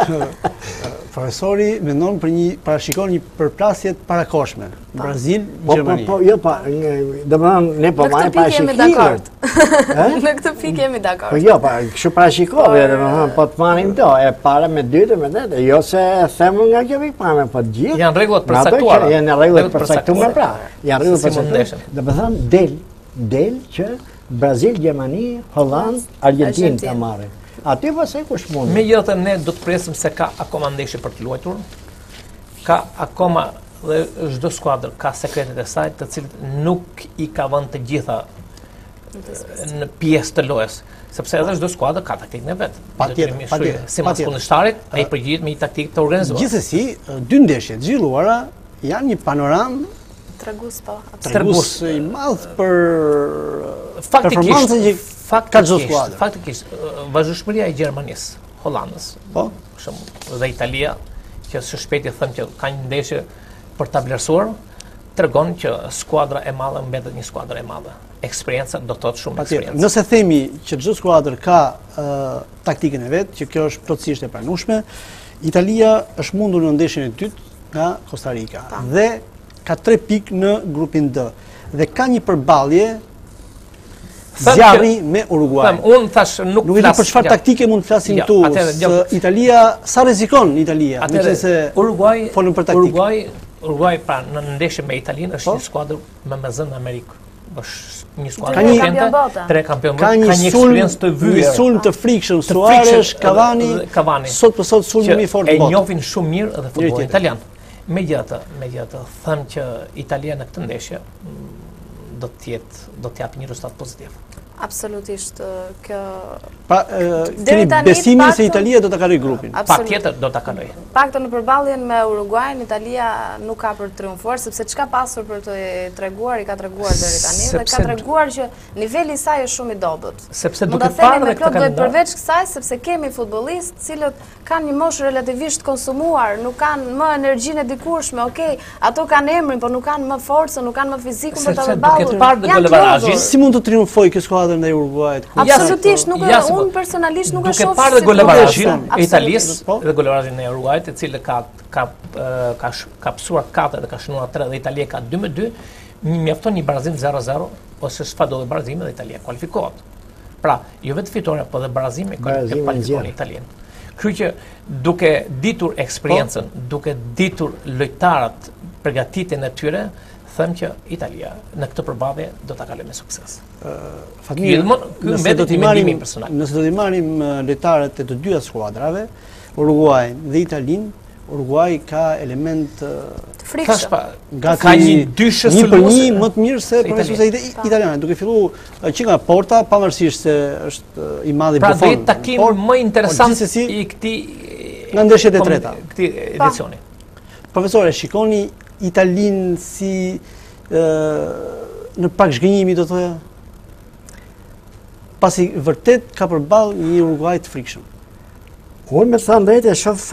Profesori mendon parashikon një përplasje të parakoshme. Brazil, Gjermani. Domethënë ne po marrim parashikimin. Në këtë pikë jemi dakord. Po jo, kështu parashikove, domethënë po të marrim to, e para me dytë me tetë, jo se them nga kjo pikë para, po të gjithë. Janë rregullat përcaktuara. Janë rregullat përcaktuara pra. Janë rregullat përcaktuara. Domethënë del që Brazil, Gjermani, Holland, Argentinë ta marrin. Aty pasaj kush mund. Megjithatë ne do të presim se ka akoma ndeshje për të luajtur. Ka akoma dhe çdo skuadër ka sekretet e saj, të cilët nuk i ka vënë të gjitha në pjesë të lojës, sepse edhe çdo skuadër ka taktikën e vet. Patjetër. Sipas kundërshtarit, ai përgjigjet me një taktikë të organizuar. Gjithsesi, dy ndeshje të zhvilluara janë një panoramë tregus i madh për performancën që ka çdo skuadër. Faktikisht, vazhdueshmëria e Gjermanisë, Hollandës, për shembull, dhe Italia, që së shpejti thënë që ka një ndeshje për ta vlerësuar, tregon që skuadra e madhe mbetet një skuadër e madhe. Eksperjenca do të thotë shumë eksperiencë. Nëse themi që çdo skuadër ka taktikën e vet, që kjo është plotësisht e pranueshme, Italia është mundur në ndeshjen e dytë nga Costa Rica dhe ka 3 pikë në grupin D dhe ka një përballje zjarri me Uruguay. Unë thash nuk flas për çfarë taktike mund të flasim këtu. Italia sa rrezikon Italia, nëse folëm për taktikë. Uruguay pra në ndeshje me Italinë është një skuadër me mezën në Amerikë. Është një skuadër potente, 3 kampionë, ka një eksperiencë të vyer. Një sulm të frikshëm, Suarez, Cavani. Sot për sot sulmi më i fortë botë. E njohin shumë mirë edhe futbollin italian. Megjithatë, them që Italia në këtë ndeshje do të japë një rezultat pozitiv. Absolutisht, kjo... Pra, keni besimin se Italia do të kaloj grupin? Patjetër do të kaloj. Paktën në përballjen me Uruguayn, Italia nuk ka për të triumfuar, sepse çka pasur për të treguar, i ka treguar deri tani dhe ka treguar që niveli i saj është shumë i dobët. Sepse duke parë këtë kalendar, përveç kësaj, sepse kemi futbollistë cilët kanë një moshë relativisht konsumuar, nuk kanë më energjinë e dikurshme, okay, ato kanë emrin, por nuk kanë më forcën, nuk kanë më fizikun për ta përballur. Si mund të triumfojë kjo skuadër ndaj Uruguayt? Absolutisht, unë personalisht nuk e shoh. Duke parë golevarazhin e Italisë dhe golevarazhin e Uruguayt, i cili ka psuar 4 dhe ka shënuar 3 dhe Italia ka 2-2, mjafton një barazim 0-0 ose çfarëdo barazimi dhe Italia kualifikohet. Pra, jo vetë fitoria, por dhe barazimi kualifikon Italinë. Kështu që duke ditur eksperiencën, duke ditur lojtarët, përgatitjen e tyre, them që Italia në këtë përballje do ta kalojë me sukses. Fatmir, nëse do t'i marrim lojtarët e të dyja skuadrave, Uruguay dhe Italinë, Uruguay ka element ka një dyshë një për një më të mirë se përveçse italiane, duke filluar që nga Porta, pavarësisht se është i madh i Buffon. Pra dhe takim më interesant i këtij nga ndeshjet e treta këtij edicioni. Profesore, shikoni Italinë si në pak zhgënjimi, do thoya, pasi vërtet ka përballë një Uruguay të frikshëm. Unë me thënë drejtë e shoh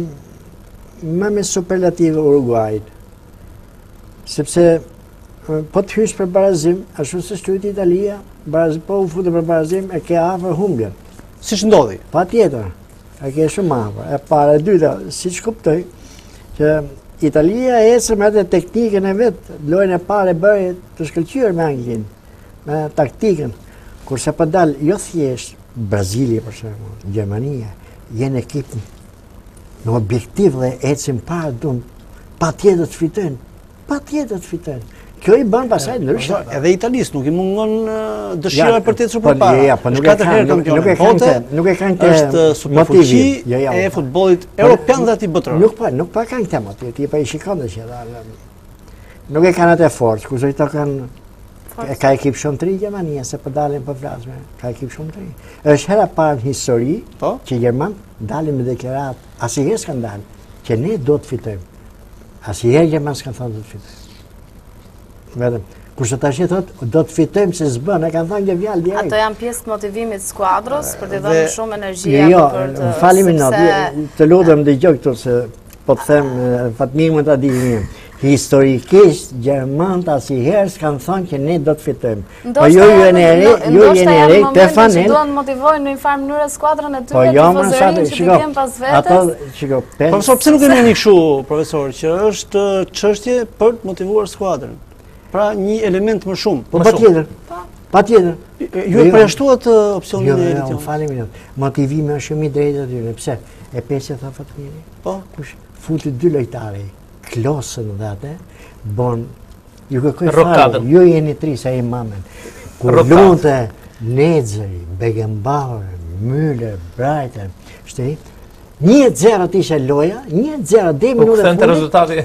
më me superlative Uruguayt, sepse po të hysh për barazim, ashtu se shtyt Italia, po u futet për barazim e ke afër humbjen. Siç ndodhi. Patjetër, e ke shumë afër. E para, e dyta, siç kuptoj, që Italia ecë me atë teknikën e vet, lojën e parë e bëri të shkëlqyer me Anglin, me taktikën, kurse po dal jo thjesht Brazili për shembull, Gjermania, janë ekip në objektiv dhe ecim parë dun, patjetër të fitojnë. Patjetër të fitojnë. Kjo i bën pasaj ndryshe. Edhe Italisë nuk i mungon dëshira për të ecur përpara. Nuk e kanë të është superfuqi e futbollit europian dhe atij botror. Nuk pa kanë këtë motiv, ti pa i shikon që nuk e kanë atë forcë, kurse ata kanë ka ekip shumë të ri Gjermania, se po dalin po flasme, ka ekip shumë të ri. Është hera parë në histori që Gjerman dalin me deklarat, asnjëherë s'kan dalë, që ne do të fitojmë. Asnjëherë Gjerman s'kan thënë do të fitojmë. Vetëm, kurse tash thotë do të fitojmë se s'bën, e kanë thënë një fjalë direkt. Ato janë pjesë të motivimit të skuadrës për të dhënë shumë energji për të. Jo, falemi të lutem dëgjoj këtu se po të them Fatmir më ta dini. Historikisht, Gjermant asnjëherë s'kan thënë që ne do të fitojmë. Po ju jeni re, te fanel. Duan të motivojnë në një farë mënyrë skuadrën e tyre të tifozërinë që të vjen pas vetes. Profesor, pse nuk e merrni kështu, profesor, që është çështje për të motivuar skuadrën? Pra një element më shumë. Po patjetër. Patjetër. Ju e përjashtuat opsionin e edicionit. Jo, falemi. Motivimi është shumë i drejtë aty. Pse? E pesë tha Fatmiri. Po, kush futi 2 lojtarë. Klosën dhe atë, bon, ju kërkoj falë, ju jeni 3 sa i mamen. Kur lunte Nedzëri, Beckenbauer, Müller, Breiter, shtëri, 1-0 t'ishe loja, 1-0 dhe minutë e fundit. Rezultati?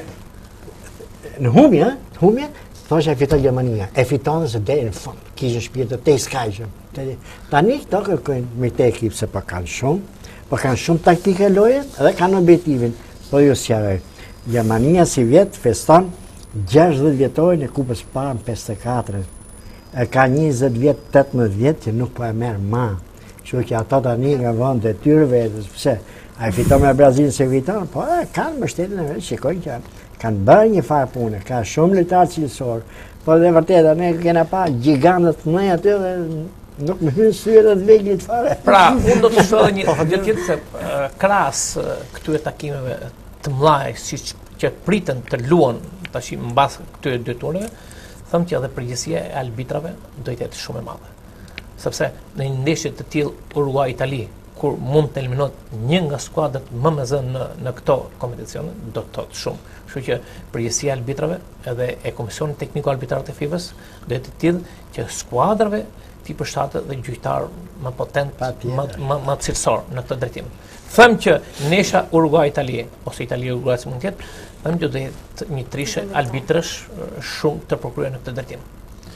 Në humje, thoshe e fiton Gjermania, e fiton dhe se deri në fund, kishën shpirtë të skajshëm. Tani këto kërkojnë me te ekip se po kanë shumë taktike lojet dhe kanë objektivin, po ju sjaroj. Gjermania si vjetë feston 60 vjetorin e kupës parë në 54. E ka 20 vjetë, 18 vjetë që nuk po e merë ma. Që që ato tani nga vënd e tyre vetës. Pse? A e fiton me Brazilin se fiton? Po kanë mbështetjen e vetë, shikojnë që kanë bërë një farë punë, ka shumë lojtarë cilësor. Po dhe vërtet, ne kena pa gjigantët të mëj aty dhe nuk më hynë syre dhe të veglit fare. Pra, unë do të shohë një tjetë se kras këtyre takimeve të mëdha që pritën të luan tash mbas këtyre dy tureve, them që edhe përgjegjësia e arbitrave do të jetë shumë e madhe. Sepse në një ndeshje të tillë Uruguay-Itali, kur mund të eliminohet një nga skuadrat më me zë në këto kompeticione, do të thotë shumë. Kështu që përgjegjësia e arbitrave edhe e Komisionit Tekniko-Arbitrar të FIFA-s do të tillë që skuadrave të përshtatet dhe gjyqtar më potent, më cilësor në këtë drejtim. Them që nesha Uruguay-Itali ose Italia-Uruguay si mund të jetë, them që do jetë një trishe arbitrësh shumë të përkryer në këtë drejtim.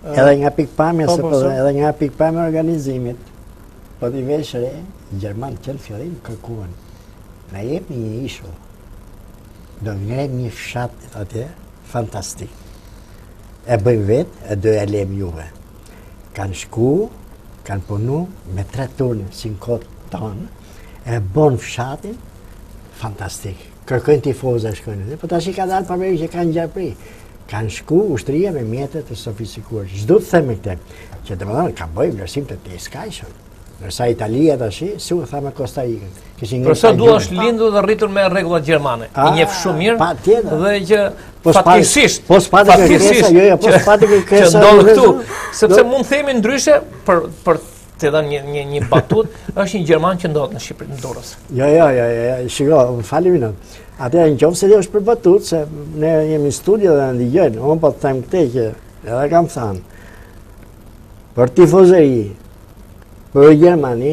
Edhe nga pikpamja, po, edhe nga pikpamja organizimit, po t'i vesh re, Gjermanë që në fillim kërkuan, na jep një ishull, do ngrem një fshat atje, fantastik. E bëjmë vetë, e do e lem juve. Kanë shku, kanë punu me 3 turne, si në kotë tonë, e bon fshatin, fantastik. Kërkojnë tifoza shkojnë, po tash i ka dalë përmeri që kanë gjapri. Kanë shku ushtria me mjetet të sofistikuar. Çdo të them me këtë, që domethënë ka bëjë vlerësim të skajshëm. Ndërsa Italia tash, si u tha me Costa Rica. Profesor Dua është lindur dhe rritur me rregullat gjermane. I njeh shumë mirë dhe që fatkeqësisht, po s'pati kërkesa, jo, po s'pati kërkesa. Që ndodh këtu, sepse mund të themi ndryshe për të dhënë një batut, është një gjerman që ndodhet në Shqipëri, në Durrës. Jo, shiko, fali minut. Atëherë në qoftë se jo është për batut, se ne jemi në studio dhe ndigjojnë, unë po të them këtë që edhe kam thënë, për tifozëri, për Gjermani,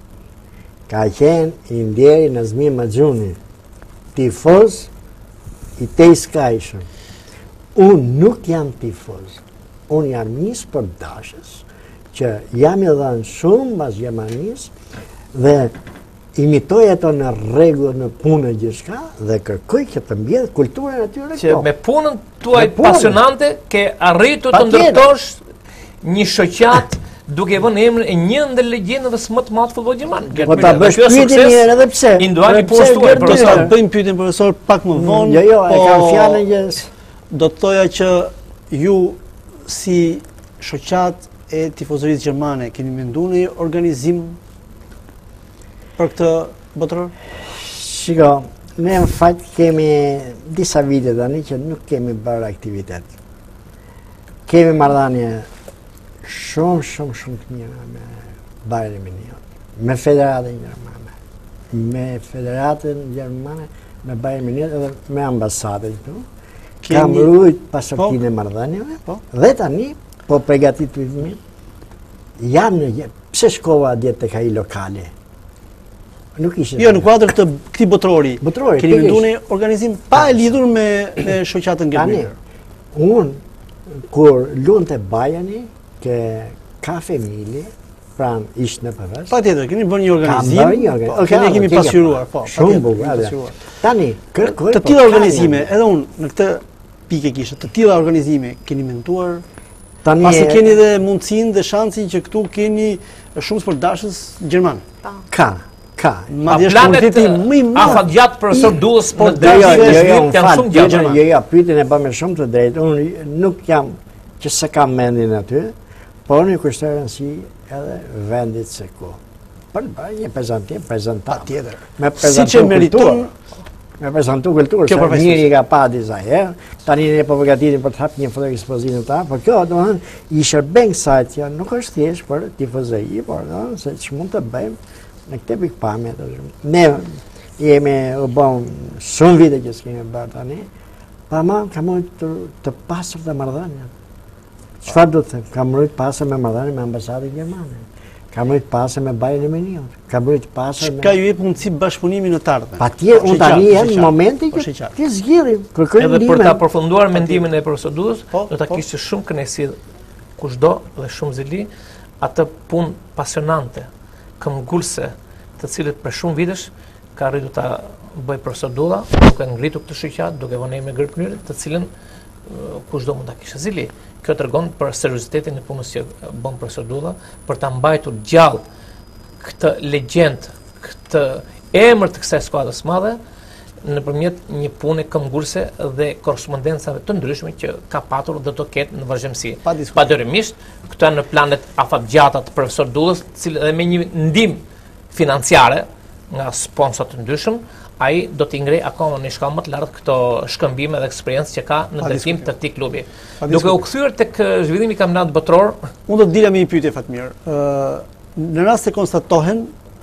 ka qenë i ndjeri Nazmi Maxhuni, tifoz i te skajshëm. Unë nuk jam tifoz, unë jam një sportdashës, që jam i dhënë shumë mbas Gjermanisë dhe imitoj ato në rregull, në punë gjithçka dhe kërkoj që të mbjedh kulturën atyre që me punën tuaj pasionante ke arritur të ndërtosh një shoqat duke vënë emrin e një ndër legjendave më të madh futbollit gjerman. Po ta bësh pyetjen mirë edhe pse. Individuali postuar, profesor, bëjmë pyetjen profesor pak më vonë. Jo, e kam fjalën që do të thoja që ju si shoqat e tifozërisë gjermane keni menduar një organizim për këtë botëror? Shiko, ne në fakt kemi disa vite tani që nuk kemi bërë aktivitet. Kemi marrëdhënie shumë të mira me Bayern Munich, me Federatën Gjermane, me Federatën Gjermane, me Bayern Munich edhe me ambasadën këtu. Kam rujt pasortinë e marrëdhënieve dhe tani po përgatitemi. Pse shkova atje tek ai lokale? Nuk ishte. Jo, në kuadër të këtij botërori. Keni menduar një organizim pa e lidhur me shoqatën gjermane. Unë kur lunte Bayerni ke ka familje, pranë ishte në përveç. Patjetër, keni bërë një organizim. Ne kemi pasqyruar, po. Shumë bukur. Tani kërkoj të tilla organizime, edhe unë në këtë pikë kisha, të tilla organizime keni menduar. Tani pasi keni dhe mundësinë dhe shansin që këtu keni shumë sportdashës gjerman. Ka. Madje është komuniteti më i madh. Afatgjat profesor Dullës sportdashës janë shumë gjerman. Jo, pyetjen e bën me shumë të drejtë. Unë nuk jam që se kam mendin aty, por një kushtojë rëndësi edhe vendit se ku. Për një prezentant. Patjetër. Me prezentu kulturë. Me prezentu kulturë, se njëri ka pa disa herë, tani ne po përgatitim për të hapë një foto ekspozitën ta, por kjo, domethënë, i shërben kësaj që nuk është thjesht për tifozëri, por se ç'mund të bëjmë në këtë pikpamje. Ne jemi u bën shumë vite që s'kemi bërë tani, pa më kam të pasur të marrëdhëniet. Çfarë do të them? Kam rrit pasur me marrëdhënie me ambasadën gjermane. Kam rrit pasur me Bayern Munich. Kam rrit pasur me. Ka ju jep mundësi bashkëpunimi në të ardhmen. Patjetër, unë tani jam në momentin që ti zgjidhim, kërkojmë ndihmë. Edhe për ta përfunduar mendimin e profesor Dullës, do ta kishte shumë kënaqësi kushdo dhe shumë zili atë punë pasionante, këmbgulse, të cilët për shumë vitesh ka arritur ta bëj profesor Dulla, duke ngritur këtë shoqat, duke vënë me gërpnyrë, të cilën kushdo mund ta kishte zili. Kjo tregon për seriozitetin e punës që bën profesor Dulla, për ta mbajtur gjallë këtë legjend, këtë emër të kësaj skuadrës së madhe nëpërmjet një pune këmbgulse dhe korrespondencave të ndryshme që ka patur dhe do ketë në vazhdimsi. Padyrimisht, këto janë në planet afatgjata të profesor Dullës, dhe me një ndihmë financiare nga sponsor të ndryshëm, ai do t'i ngrej akoma në shkallë më të lartë këto shkëmbime dhe eksperiencë që ka në drejtim të këtij klubi. Duke u kthyer tek zhvillimi i kampionatit botror, unë do të dilja me një pyetje Fatmir. Në rast se konstatohen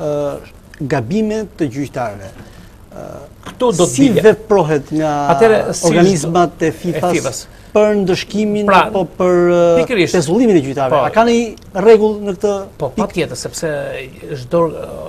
gabime të gjyqtarëve, këtu do të si veprohet nga organizmat e FIFA-s për ndëshkimin apo për pezullimin e gjyqtarëve? A ka një rregull në këtë? Po, patjetër, sepse çdo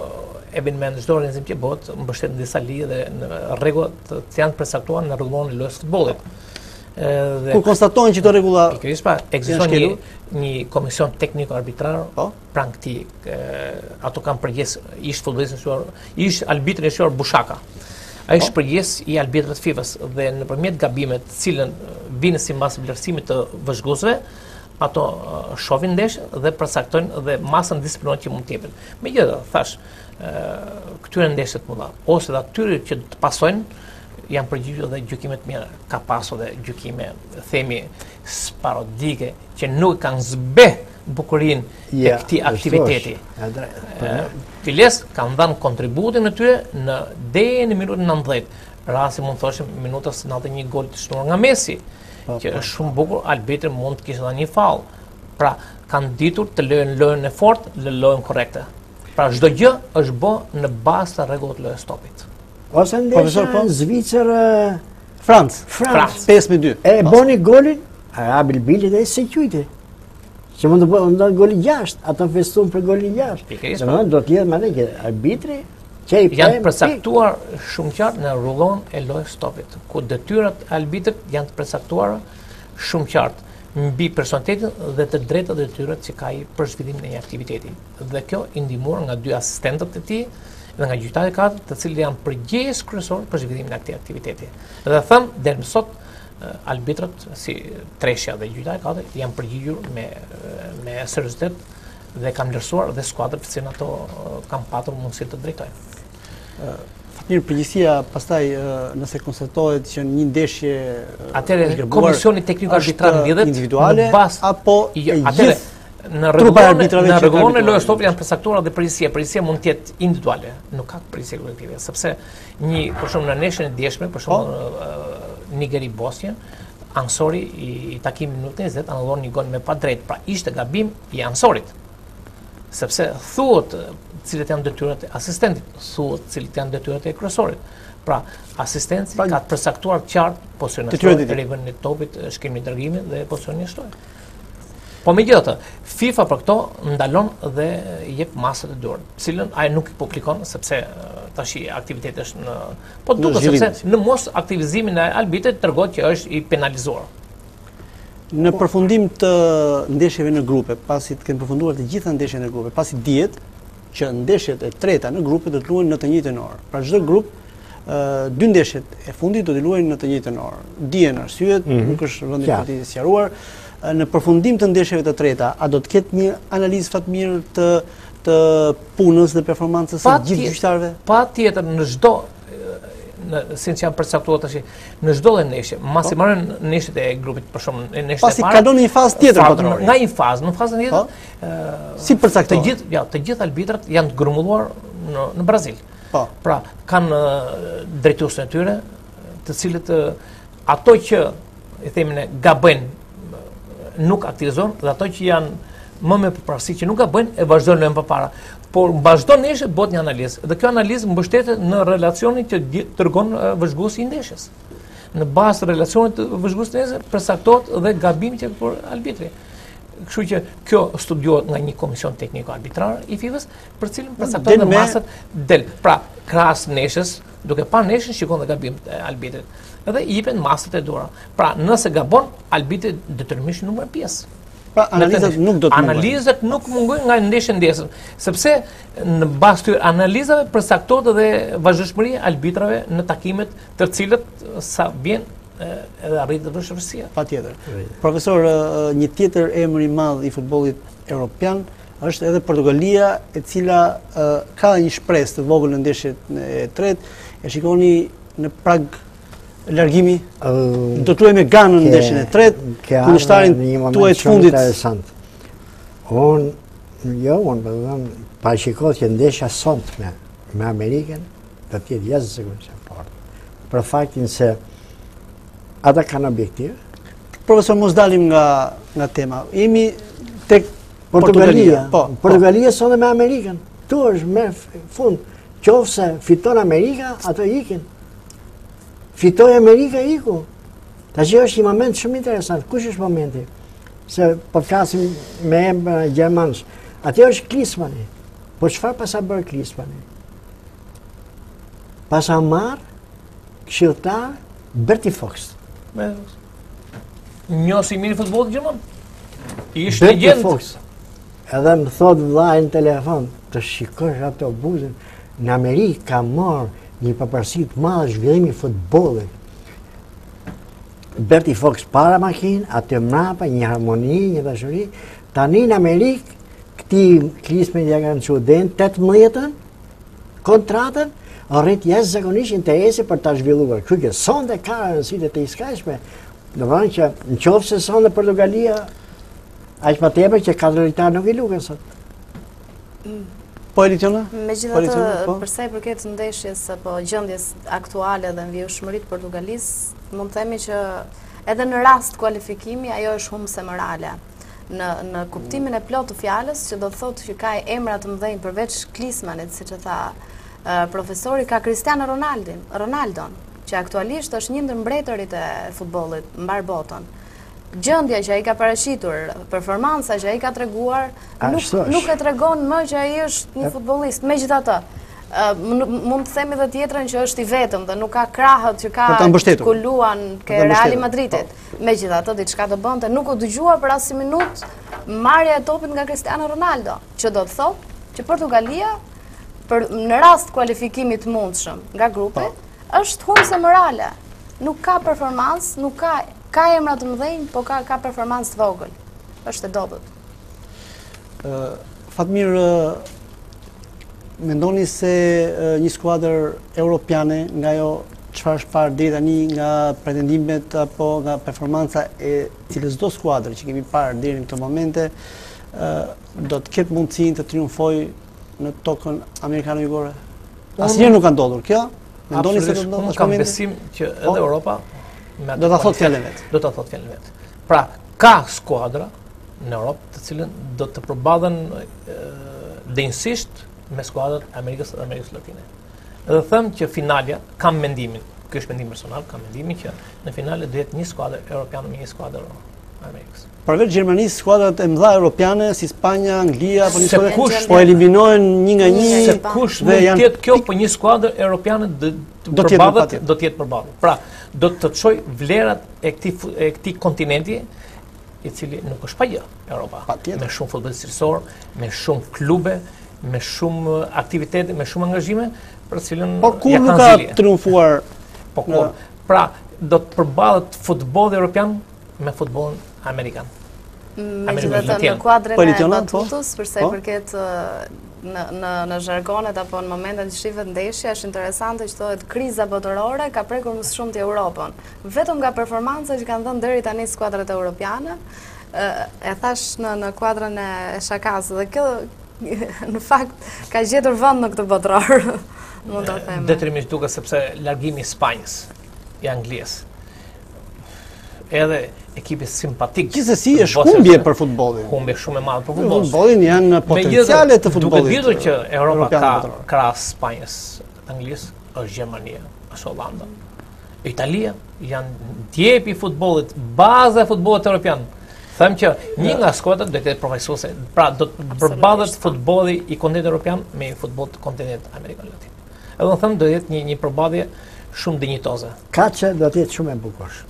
çdo organizim që bëhet mbështet në disa ligë dhe në rregulla të janë përcaktuar në rregullimin e lojës së futbollit. Kur konstatojnë që të rregulla pikërisht pra, ekziston një komision tekniko-arbitrar pranë këtij, ato kanë përgjes ish futbollistin ish arbitri i shor Bushaka. Ai është përgjes i arbitrat FIFA-s dhe nëpërmjet gabimet të cilën vinë sipas vlerësimit të vëzhguesve, ato shohin ndeshje dhe përcaktojnë dhe masën disiplinore që mund të jepen. Megjithatë, thash, këtyre ndeshjet mëdha ose atyre që të pasojnë janë përgjigjur dhe gjykimet mira. Ka pasur dhe gjykime, themi, sparodike, që nuk kanë zbeh bukurinë e këtij aktiviteti. Files kanë dhënë kontributin e tyre deri në minutën 90. Rasti mund thoshim minutës 91 gol të shtuar nga Messi, që është shumë bukur, arbitri mund të kishte dhënë një faull. Pra, kanë ditur të lëjnë lojën e fortë, lojën korrekte. Pra, çdo gjë është bë në bazë të rregullave të lojës stopit. Ose ndeshja Zvicër Francë 5-2. E boni golin Arabil Bili dhe se qujti. Që mund të bëjë golin 6, ata festuan për golin 6. Domethënë do të jetë më ne arbitri që janë përcaktuar shumë qartë në rrullon e lojës stopit, ku detyrat e arbitrit janë të përcaktuara shumë qartë mbi personalitetin dhe të drejtat dhe detyrat që ka i për zhvillimin e një aktiviteti. Dhe kjo i ndihmuar nga dy asistentët e tij dhe nga gjyqtarët e katërt, të cilët janë përgjegjës kryesor për zhvillimin e këtij aktiviteti. Dhe them deri më sot arbitrat si Treshja dhe gjyqtarët e katërt janë përgjigjur me seriozitet dhe kanë vlerësuar dhe skuadrat që ato kanë patur mundësi të drejtojnë. Fatmir, përgjithësia pastaj nëse konstatohet që një ndeshje atëherë komisioni teknik arbitrar lidhet individuale apo atëherë në rregullon e lojës stopit janë përcaktuar dhe përgjithësia mund të jetë individuale, nuk ka përgjithësi kolektive, sepse për shembull në ndeshjen e dieshme, për shembull Nigeri Bosnia, Ansori i takimit në minutën 20 anullon një gol me pa drejt, pra ishte gabim i Ansorit. Sepse thuhet cilët janë detyrat e asistentit, thuhet cilët janë detyrat e kryesorit. Pra, asistenti ka të përcaktuar qartë pozicionin e shtojë, rregullimin e topit, shkrimin e dërgimit dhe pozicionin e shtojë. Po megjithatë, FIFA për këto ndalon dhe i jep masat e duhur, cilën ai nuk i publikon sepse tash aktiviteti është në duket sepse në mos aktivizimin e arbitrit tregon që është i penalizuar. Në përfundim të ndeshjeve në grupe, pasi të kenë përfunduar të gjitha ndeshjet në grupe, pasi dihet që ndeshjet e treta në grupe do të luajnë në të njëjtën orë. Pra çdo grup dy ndeshjet e fundit do të luajnë në të njëjtën orë. Dihen arsyet, nuk është vendi për të sqaruar. Në përfundim të ndeshjeve të treta, a do të ketë një analizë Fatmir të punës dhe performancës së gjithë gjyqtarëve? Patjetër në çdo sinç janë përcaktuar tash në çdo ndeshje, masi marrin ndeshjet e grupit për shkak në ndeshjet e parë. Pasi kalon në një fazë tjetër kontrolli. Nga një fazë, në fazën tjetër, si përcaktohet? Të gjithë arbitrat janë të grumbulluar në Brazil. Pra, kanë drejtuesin e tyre, të cilët ato që i themin gabojnë nuk aktivizon dhe ato që janë më me përparësi që nuk gabojnë e vazhdojnë lojën përpara. Por vazhdo ndeshje bëhet një analizë dhe kjo analizë mbështetet në relacionin që tregon vëzhguesi i ndeshjes. Në bazë të relacionit të vëzhguesit të ndeshjes përcaktohet dhe gabimi që për arbitri. Kështu që kjo studiohet nga një komision tekniko-arbitrar i FIFA-s, për cilën përcaktohen dhe masat del. Pra, krahas ndeshjes, duke parë ndeshjen shikon dhe gabimet e arbitrit. Edhe i jepen masat e duhura. Pra, nëse gabon, arbitri detyrimisht nuk merr pjesë. Pra, analizat nuk do të mungojnë. Analizat nuk mungojnë nga ndeshje ndeshje, sepse në bazë të analizave përcaktohet edhe vazhdimëria e arbitrave në takimet të cilët sa vjen edhe arritet vështirësia. Patjetër. Profesor, një tjetër emër i madh i futbollit evropian është edhe Portugalia, e cila ka një shpresë të vogël në ndeshjet e tretë. E shikoni në prag largimi, do të luajmë me Ganën në ndeshjen e tretë, kundërshtarin tuaj të fundit. Interesant. Unë pa shikoj që ndeshja sot me Amerikën do të jetë jashtë zakonisht e fortë. Për faktin se ata kanë objektiv. Profesor, mos dalim nga tema. Jemi tek Portugalia. Portugalia sot me Amerikën. Tu është me fund. Qofse fiton Amerika, ato ikin. Fitoi Amerika, iku. Tash është një moment shumë interesant. Kush është momenti? Se po flasim me emra gjermanësh. Aty është Klinsmanni. Po çfarë pasa bërë Klinsmanni? Pasa marr këshilltar Berti Fox. njësi mirë futbollit gjerman. Ishte legjend. Edhe më thot vllai në telefon, të shikosh ato buzën, në Amerikë ka marrë një paparësi të madhe zhvillimi i futbollit. Berti Fox para makinë, atë mrapa, një harmoni, një dashuri. Tani në Amerikë, këti krisme ja kanë quden, 18-ën, kontratën, arrit jashtëzakonisht interesi për ta zhvilluar. Kështu që sonde ka rëndësi të iskajshme. Do të thonë që nëse sonde Portugalia aq më tepër që katëritar nuk i luken sot. Po Elitiona? Megjithatë, përsa i përket ndeshjes apo gjendjes aktuale dhe mbijueshmëritë Portugalisë, mund të themi që edhe në rast kualifikimi ajo është humbse morale. Në kuptimin e plotë të fjalës, që do të thotë që ka emra të mëdhenj përveç Klinsmannit, siç e tha profesori, ka Cristiano Ronaldon, që aktualisht është një ndër mbretërit e futbollit mbar botën. Gjendja që ai ka paraqitur, performanca që ai ka treguar, nuk e tregon më që ai është një futbollist. Megjithatë, mund të themi edhe tjetrën që është i vetëm dhe nuk ka krahët që ka kuluan ke Real Madridit. Megjithatë, diçka të bënte, nuk u dëgjua për asnjë minutë marrja e topit nga Cristiano Ronaldo, që do të thotë që Portugalia në rast kualifikimit të mundshëm nga grupi është humbse morale. Nuk ka performancë, nuk ka emra të mëdhenj, po ka performancë të vogël. Është e dobët. Fatmir, mendoni se një skuadër europiane nga ajo çfarë është parë deri tani nga pretendimet apo nga performanca e cilës çdo skuadër që kemi parë deri në këtë momente do të ketë mundësinë të triumfojë në tokën amerikane jugore? Asnjëherë nuk ka ndodhur kjo? Mendoni se do ndodhë? Unë kam besim që edhe Europa do ta thotë fjalën vet. Do ta thotë fjalën vet. Pra, ka skuadra në Europë të cilën do të përballen denjësisht me skuadrat e Amerikës dhe Amerikës Latine. Edhe them që finalja, kam mendimin, ky është mendim personal, kam mendimin që në finale do jetë një skuadër europiane me një skuadër Amerikës. Përveç Gjermanisë, skuadrat e mëdha europiane si Spanja, Anglia, po eliminohen një nga një. Se kush mund të jetë kjo, po një skuadër europiane do të jetë përballur. Pra, do të çoj vlerat e këtij kontinenti i cili nuk është pa gjë, Europa. Me shumë futbollist cilësor, me shumë klube, me shumë aktivitete, me shumë angazhime, për cilën por kur nuk ka triumfuar? Po kur. Pra, do të përballet futbolli europian me futbollin amerikan. Megjithatë në kuadrin e Batutus, përsa i përket në zhargonet apo në momentet që shihet ndeshja, është interesante që thohet kriza botërore ka prekur më shumë të Europën. Vetëm nga performanca që kanë dhënë deri tani skuadrat europiane, e thash në kuadrën e Shakas, dhe kjo në fakt ka gjetur vend në këtë botëror. Mund ta them. Detyrimisht duket sepse largimi i Spanjës, i Anglisë, edhe ekipi simpatik. Gjithsesi është humbje për futbollin. Humbje shumë e madhe për futbollin. Futbollin janë potenciale të futbollit. Duke ditur që Europa ka krahas Spanjës, Anglisë, është Gjermania, është Hollanda. Italia janë djepi i futbollit, baza e futbollit evropian. Them që një nga skuadrat do të jetë profesuese, pra do të përballet futbolli i kontinentit evropian me futboll të kontinentit amerikan latin. Edhe them do jetë një përballje shumë dinjitoze. Kaçë do të jetë shumë e bukur.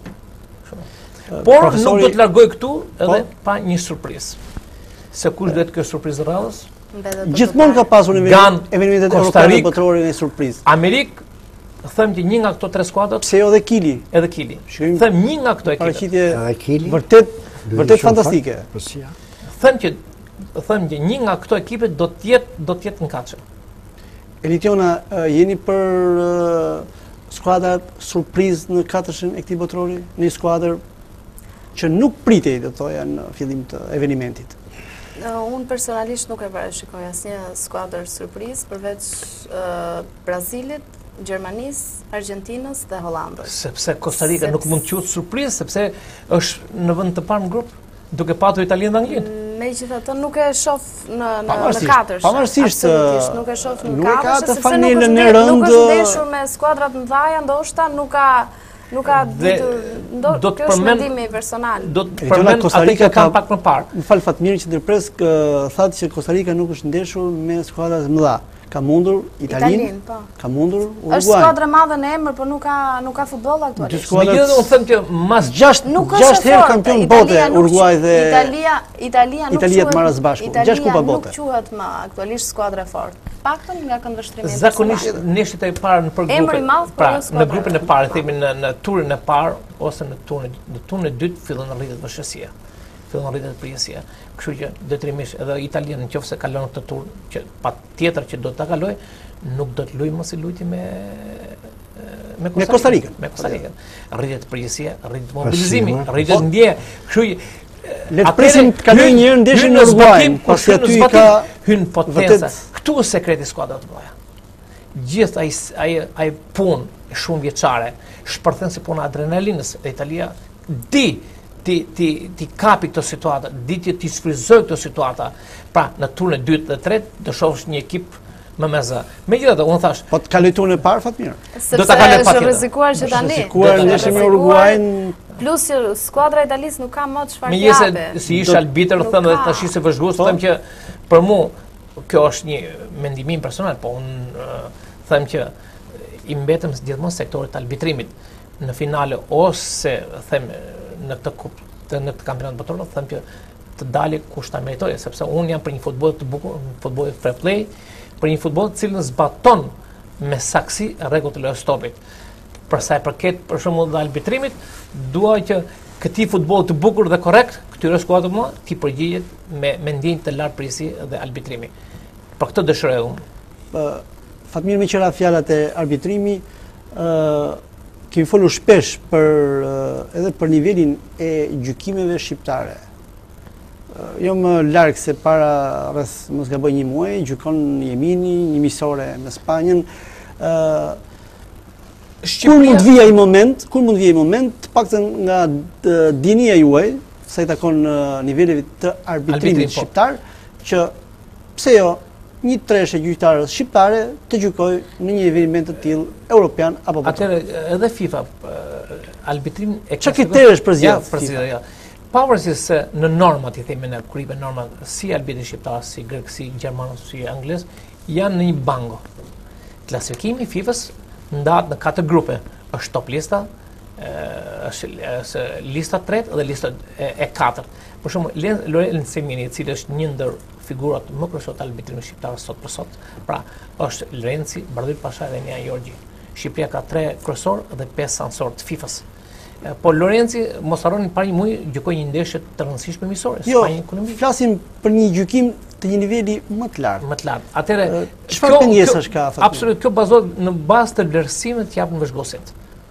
Por nuk do të largoj këtu edhe pa një surprizë. Se kush do të kjo surprizë rradhës? Gjithmonë ka pasur evenimentet europiane botërore një surprizë. Amerikë, them që një nga këto tre skuadrat, pse jo dhe Kili? Edhe Kili. Them një nga këto ekipe. Vërtet fantastike. Them që një nga këto ekipe do të jetë në kaçë. Elitiona, jeni për skuadrat surprizë në katërshin e këtij botërori, një skuadër që nuk pritej, do thoja, në fillim të evenimentit? Unë personalisht nuk e parashikoj asnjë skuadër surprizë përveç Brazilit, Gjermanisë, Argjentinës dhe Hollandës. Sepse Costa Rica nuk mund të quhet surprizë, sepse është në vend të parë në grup, duke patur Italinë dhe Anglinë. Megjithatë nuk e shoh në katërsh. Pavarësisht nuk e shoh në katërsh, sepse nuk është ndeshur me skuadrat mëdha, ndoshta nuk ka ditur do të përmend personal. Do të përmend Costa Rica kanë pak më parë. Më fal Fatmir që ndërpres thatë që Costa Rica nuk është ndeshur me skuadra të mëdha. Ka mundur Italinë, ka mundur Uruguay. Është skuadra madhe në emër, por nuk ka futboll aktualisht. Megjithatë, unë them që mas 6 herë kampion bote Uruguay dhe Italia marrë bashku. 6 kupa bote. Nuk quhet më aktualisht skuadra fort. Paktën nga këndvështrimi. Zakonisht neshit e parë në përgrupe. Pra, në grupin e parë, themi në turin e parë ose në turin e dytë fillon rritet vështirësia. Fillon rritet përgjegjësia. Kështu që detyrimisht edhe Italia nëse kalon këtë tur, që patjetër që do ta kaloj, nuk do të luajë mos i luajti me Costa Ricën. Me Costa Ricën. Rritet përgjegjësia, rritet mobilizimi, rritet ndje. Kështu që le të presim të kalojë një herë ndeshjen në Uruguay, pasi aty ka hyn potenca. Këtu është sekreti i skuadrave të mëdha. Gjithë ai punë shumë vjeçare, shpërthen si puna adrenalinës e Italia ti kapi këtë situatë, ti sfryzoj këtë situata. Pra, në turën e dytë dhe tretë do shohësh një ekip më me zë. Megjithatë, unë thash, po të kaloj turën e parë Fatmir. Do ta kaloj patjetër. Është rrezikuar që tani. Rrezikuar ndeshjen me Uruguayn. Plus që skuadra e Italisë nuk ka më çfarë japë. Megjithëse si ish arbitër them edhe tash se vëzhgues them që për mua kjo është një mendim personal, po unë them që i mbetëm gjithmonë sektorit të arbitrimit në finale ose them në këtë kampionat botror, them që të dalë kush ta meritojë, sepse unë jam për një futboll të bukur, futboll fair play, për një futboll i cili zbaton me saksi rregullat e lojës stopit. Për sa i përket për shembull të arbitrimit, dua që këtij futboll të bukur dhe korrekt, këtyre skuadrave më ti përgjigjet me ndjenjë të lartë përgjegjësi dhe arbitrimi. Për këtë dëshiroj unë. Fatmir, me qëra fjalat e arbitrimi, kemi folur shpesh edhe për nivelin e gjykimeve shqiptare. Jo më larg se para rreth mos gaboj një muaj, gjykon Jemini, një miqësore me Spanjën. Kur mund vijë ai moment, të paktën nga dinia juaj, sa i takon niveleve të arbitrimit shqiptar, që pse jo një treshe gjyqtarës shqiptare të gjykoj në një eveniment të tillë europian apo botror. Atëherë edhe FIFA arbitrim e çfarë kriterësh përzgjedh FIFA? Pavarësisht se në normat i themi ne kuripe normat si arbitri shqiptar, si grek, si gjerman, si anglez, janë në një bango. Klasifikimi i FIFA-s ndahet në 4 grupe. Është top lista, është lista 3 dhe lista e 4. Për shembull, Lorenzo Semini, i cili është një ndër figurat më kryesore të arbitrimit shqiptar sot për sot. Pra, është Lorenzi, Bardhyl Pasha dhe Nia Jorgji. Shqipëria ka 3 kryesor dhe 5 sansor të FIFA-s. Po Lorenzi, mos harroni, para një muaji gjykoi një ndeshje të rëndësishme miqësore, Spanjë Kolombia. Flasim për një gjykim të një niveli më të lartë. Më të lartë. Atëherë, çfarë pengesash ka Fatmir? Absolutisht, kjo bazohet në bazë të vlerësimit të japën vëzhgosit.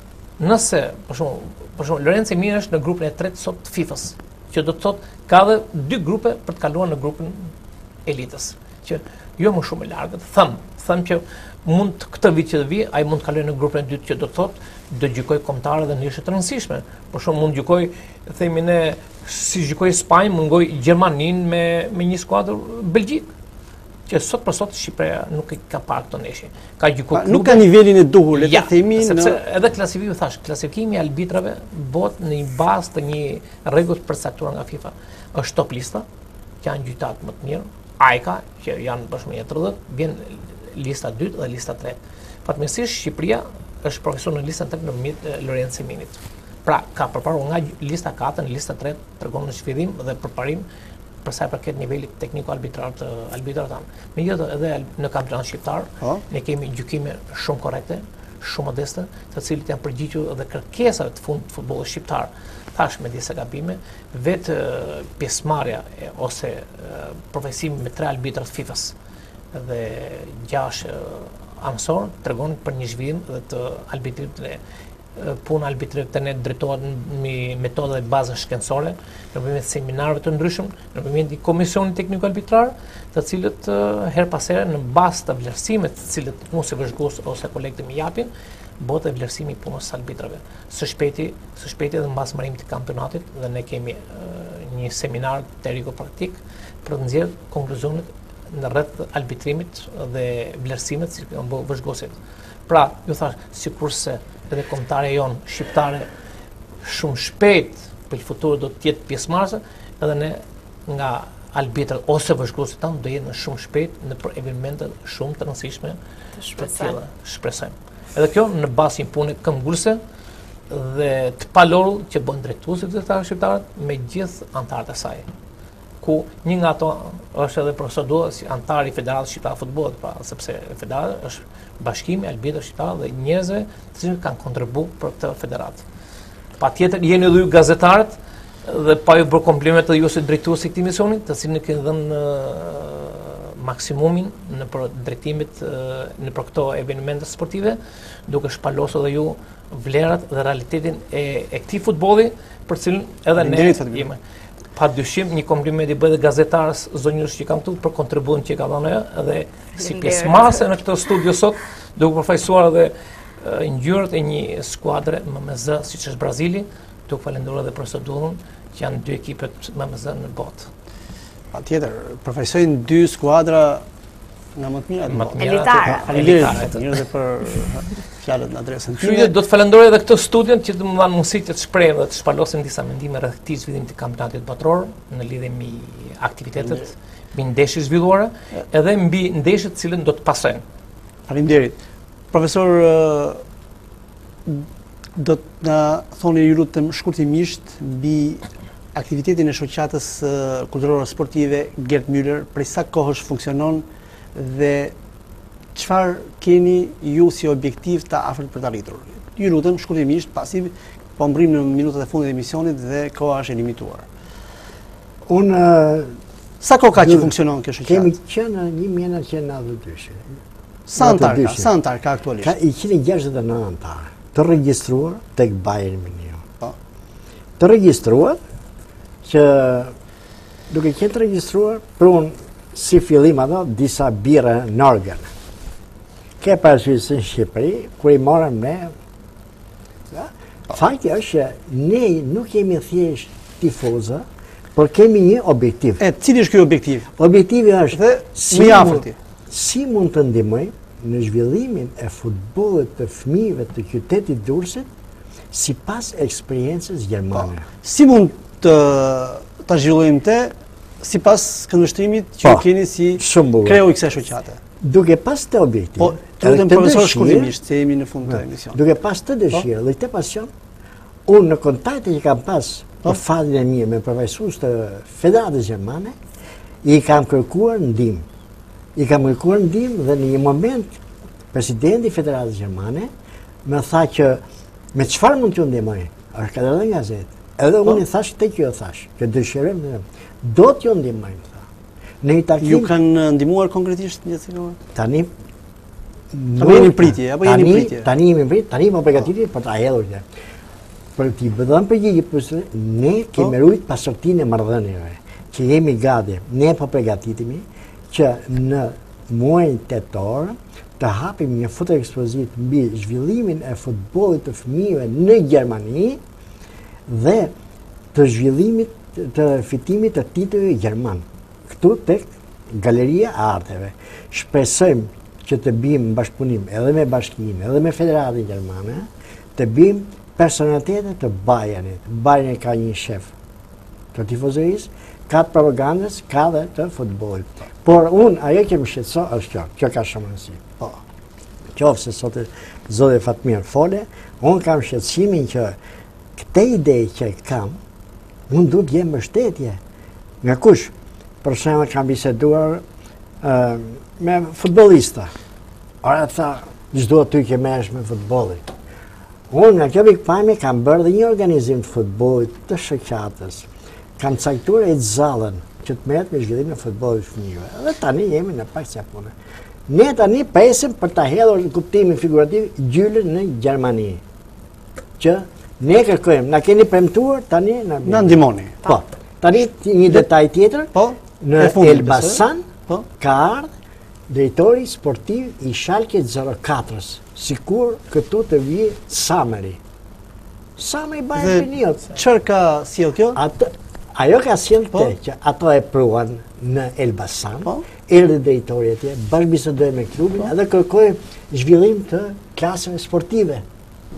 Nëse, për shembull, Lorenzo Semini është në grupin e 3 sot të FIFA-s, që do të thotë ka edhe 2 grupe për të kaluar në grupin elitës, që jo më shumë e largët. Them që mund këtë vit që të vi, ai mund të kalojë në grupin e dytë, që do të thotë do gjykoj kombëtarë dhe ndeshje të rëndësishme. Për shembull, mund gjykoj, themi ne, si gjykoj Spanjë, mungoj Gjermaninë me një skuadër Belgjik, që sot për sot Shqipëria nuk ka parë këtë ndeshje. Ka gjykuar klube, nuk ka nivelin e duhur, le të themi, sepse edhe klasifikimi i arbitrave bëhet në një bazë të një rregull të përcaktuar nga FIFA. Është top lista, që janë gjyqtarët më të mirë, AIKA, që janë për shembull 30, vjen lista 2 dhe lista 3. Fatmirësisht Shqipëria është profesor në listën 3 në Lorenzo Seminit. Pra, ka përparuar nga lista 4 në lista 3, tregon në shfirim dhe përparim për sa i përket nivelit tekniko-arbitrar të arbitrave tanë. Megjithatë, edhe në kampionat shqiptar ne kemi gjykime shumë korrekte, shumë modeste, të cilët janë përgjigjur edhe kërkesave të futbollit shqiptar. Thash me disa gabime, vetë pjesëmarrja ose profesimi me 3 arbitra të FIFA-s dhe 6 anësor tregon për një zhvillim dhe të arbitrimit. Puna arbitrit të ne drejtohet me metoda dhe baza shkencore, nëpërmjet seminarëve të ndryshëm, nëpërmjet komisionit tekniko-arbitrar, të cilët her pas here në bazë të vlerësimit të cilët unë si vëzhgues ose kolegët më japin, bëhet vlerësimi i punës së arbitrave. Së shpejti edhe mbas marrimit të kampionatit dhe ne kemi një seminar teoriko-praktik për të nxjerrë konkluzionet në rreth arbitrimit dhe vlerësimit që kanë bërë vëzhguesit. Pra, ju thash, sikurse edhe kombëtarja jonë shqiptare shumë shpejt për futur do të jetë pjesëmarrëse, edhe ne nga arbitrat ose vëzhguesit tanë do jenë shumë shpejt në për evente shumë të rëndësishme të tilla, shpresojmë. Edhe kjo në bazë një pune këmbgulse dhe të palorur që bën drejtuesit e të shqiptarët me gjithë anëtarët e saj. Ku një nga ato është edhe profesor Dua si antar i Federatës Shqiptare të Futbollit, pra sepse federata është bashkimi i arbitrave shqiptarë dhe njerëzve të cilët kanë kontribuar për këtë federatë. Patjetër jeni edhe ju gazetarët dhe pa ju bërë komplimente ju si drejtuesi i këtij misioni, të cilin e keni dhënë maksimumin në për drejtimit në për këto evente sportive, duke shpalosur edhe ju vlerat dhe realitetin e këtij futbolli, për cilin edhe ne jemi. Pa dyshim një kompliment i bëj dhe gazetarës zonjës që kam këtu për kontributin që ka dhënë ajo edhe si pjesëmarrëse në këtë studio sot, duke përfaqësuar edhe ngjyrët e një skuadre MMZ siç është Brazili, duke falenderuar edhe profesor Dullën, që janë dy ekipet MMZ në botë. Patjetër, përfaqësojnë dy skuadra nga më të mirat. Elitare. Faleminderit edhe për fjalët në adresën time. Kështu do të falenderoj edhe këtë studion që më dhanë mundësi të shpreh dhe të shpalosim disa mendime rreth këtij zhvillimi të kampionatit botror në lidhje me aktivitetet mbi ndeshjet zhvilluara edhe mbi ndeshjet të cilën do të pasojnë. Faleminderit. Profesor, do të na thoni ju lutem shkurtimisht mbi aktivitetin e shoqatës kulturore sportive Gerd Müller, prej sa kohësh funksionon dhe çfarë keni ju si objektiv të afërt për të arritur? Ju lutem shkurtimisht, pasi po mbrim në minutat e fundit të emisionit dhe koha është e limituar. Unë sa kohë ka që funksionon kjo shoqatë? kemi qenë në 1992. Sa antar ka aktualisht? Ka 169 antarë të regjistruar tek Bayern Munich. Po. Të regjistruar që duke qenë të regjistruar për unë si fillim ato disa birë në organ. Ke parasysh në Shqipëri, kur i morëm ne, fakti është që ne nuk kemi thjesht tifozë, por kemi një objektiv. Cili është ky objektiv? Objektivi është dhe më afërti. Si mund të ndihmojmë në zhvillimin e futbollit të fëmijëve të qytetit Durrësit sipas eksperiencës gjermane. Si mund ta zhvillojmë te sipas këndvështrimit që keni si kreu i kësaj shoqate? Duke pas të objektiv. Po, të lutem profesor shkurtimisht, se jemi në fund të emisionit. Duke pas të dëshirë dhe të pasion, unë në kontakte që kam pas për falin e mirë me përfaqësues të Federatës Gjermane, i kam kërkuar ndihmë. I kam kërkuar ndihmë dhe në një moment presidenti i Federatës Gjermane më tha që me çfarë mund t'ju ndihmoj? Është ka dhënë gazetë. Edhe unë i thash tek ju thash, që dëshirojmë do t'ju ndihmojmë. Në një takim ju kanë ndihmuar konkretisht një cikëll? Tani jeni në pritje apo jeni në pritje? Tani jemi në pritje, tani më përgatitemi për ta hedhur. Për t'i dhënë përgjigje, ne kemi rujt pasortinë e marrëdhënieve, që jemi gati, ne po përgatitemi që në muajin tetor të hapim një foto ekspozit mbi zhvillimin e futbollit të fëmijëve në Gjermani dhe të zhvillimit të fitimit të titullit gjerman. Këtu tek Galeria e Arteve. Shpresojmë që të bim bashkëpunim edhe me Bashkinë, edhe me Federatën Gjermane, të bim personalitetet të Bayernit. Bayern ka një shef të tifozërisë, ka të propagandës, ka dhe të futbollit. Por unë, ajo që më shqetëson është kjo ka shumë rëndësi. Po, qoftë se sot zoti Fatmir fole, unë kam shqetësimin që këtë ide që kam, unë duhet të jem mbështetje. Nga kush? Për shembull kam biseduar me futbollista. Ora tha, çdo ty që merresh me futbollin. Unë nga kjo pikpamje kam bërë dhe një organizim të futbollit të shoqatës. Kam caktuar e zallën që të merret me zhvillimin e futbollit të fëmijëve. Dhe tani jemi në pak sa punë. Ne tani presim për ta hedhur në kuptimin figurativ gjylën në Gjermani. Që ne kërkojmë, na keni premtuar tani na ndihmoni. Po. Tani një detaj tjetër. Po. Në Elbasan ka ardhur drejtori sportiv i Schalke 04-s, sikur këtu të vijë Sameri. Sameri Bayern Munich. Çfarë ka sjell kjo? Ajo ka sjell që ato e pruan në Elbasan. Erdhi drejtori atje, bashkë bisedoi me klubin dhe kërkoi zhvillim të klasave sportive.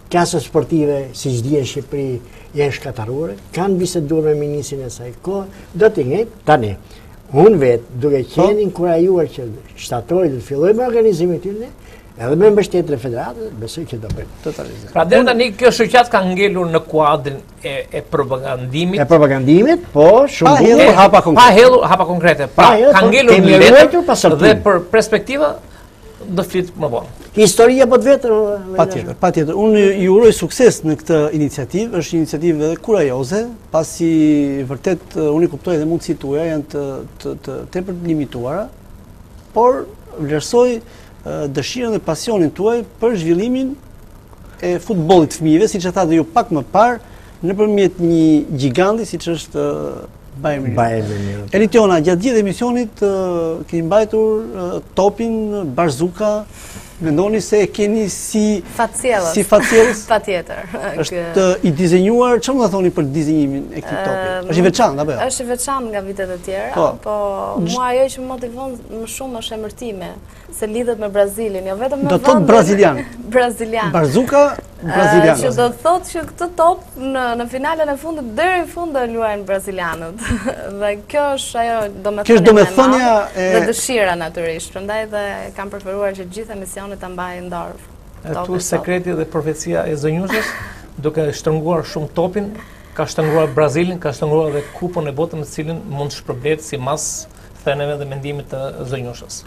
Klasë sportive, si që dje në Shqipëri, janë shkatarore, kanë biseduar me ministrin e saj kohë, do t'i njëjtë tani. Unë vetë, duke qenë inkurajuar që shtatorit të filloj me organizimin tyne, edhe me mbështetjen e federatës, besoj që do bëjmë. Totalizim. Pra deri tani kjo shoqat ka ngelur në kuadrin e propagandimit. E propagandimit, po shumë Pa hedhur hapa konkrete. Pa hedhur hapa konkrete. Pra ka ngelur një letër dhe për perspektiva do flit më vonë. Historia po të vetër. Patjetër. Unë ju uroj sukses në këtë iniciativë, është një iniciativë edhe kurajoze, pasi vërtet unë i kuptoj dhe mundësitë tuaja janë të tepër limituara, por vlerësoj dëshirën dhe pasionin tuaj për zhvillimin e futbollit fëmijëve, siç e thatë ju pak më parë, nëpërmjet një giganti siç është Bayern Munich. Elitiona, gjatë gjithë emisionit keni mbajtur topin Barzuka. Mendoni se keni si fatcjellës? Patjetër. Është i dizenjuar, çfarë do thoni për dizenjimin e këtij topi? Është i veçantë apo jo? Është i veçantë nga vitet e tjera, po mua ajo që më motivon më shumë është emërtimi, se lidhet me Brazilin, jo vetëm me do thotë brazilian. Brazilian. Barzuka brazilian. Që do thotë që këtë top në finalen e fundit deri në fund do luajnë brazilianët. Dhe kjo është ajo domethënia dhe dëshira natyrisht. Prandaj dhe kam preferuar që gjithë emisionet ta mbajnë dorë. Tu sekreti dhe profecia e Zënjushës, duke shtrënguar shumë topin, ka shtrënguar Brazilin, ka shtrënguar edhe kupën e botës, në cilën mund të shpërblet si mas theneve dhe mendimit të Zënjushës.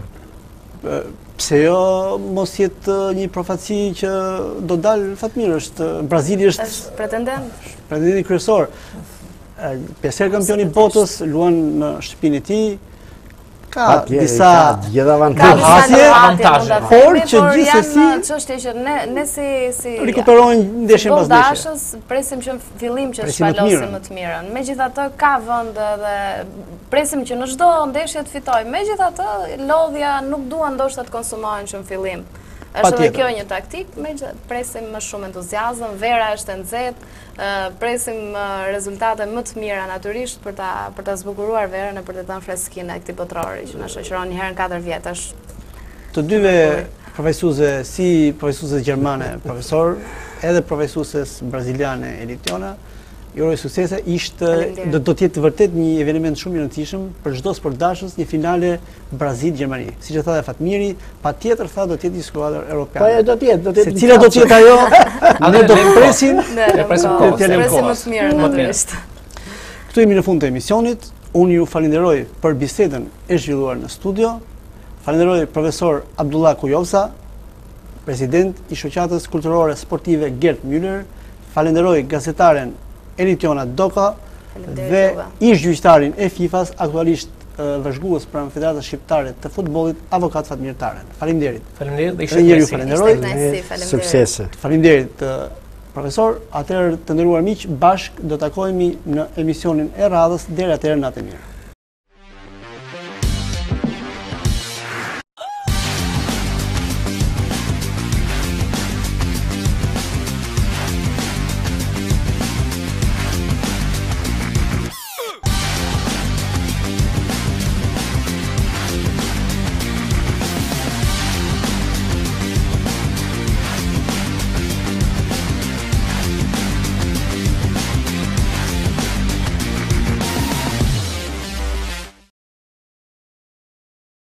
Pse jo mos jetë një profaci që do dalë Fatmir, Brazili është pretendent kryesor. 5 herë kampioni botës, luan në shtëpinë e tij. Ka disa avantazhe, por që gjithsesi çështja që ne si rikuperojnë ndeshjen pas ndeshjes. Presim që në fillim që shpalosim më të mirën. Megjithatë ka vend dhe presim që në çdo ndeshje të fitojmë. Megjithatë lodhja nuk duan ndoshta të konsumohen që në fillim. Është edhe kjo një taktik, presim më shumë entuziazëm, vera është e nxehtë, presim rezultate më të mira natyrisht për ta zbukuruar verën e për të dhënë freskinë e këtij botrori që na shoqëron një herë në 4 vjetësh. Të dyve profesuese, si profesuese gjermane, profesor, edhe profesueses braziliane Elitiona, ju uroj suksese. Do të jetë vërtet një eveniment shumë i rëndësishëm për çdo sportdashës, një finale Brazil-Gjermani. Siç e tha dhe Fatmiri, patjetër tha do të jetë një skuadër europiane. Po do të jetë. Se cila do të jetë ajo? Ne do presim. Presim më të mirë natyrisht. Këtu jemi në fund të emisionit. Unë ju falenderoj për bisedën e zhvilluar në studio. Falenderoj profesor Abdullah Kujovsa, president i shoqatës kulturore sportive Gert Müller. Falenderoj gazetaren Elitiona Doka dhe ish gjyqtarin e FIFA-s, aktualisht vëzhgues pranë Federatës Shqiptare të Futbollit, avokat Fatmir Taren. Faleminderit. Faleminderit dhe ishte falenderoj. Suksese. Faleminderit profesor. Atëherë të nderuar miq, bashk do takohemi në emisionin e radhës. Deri atëherë natë mirë.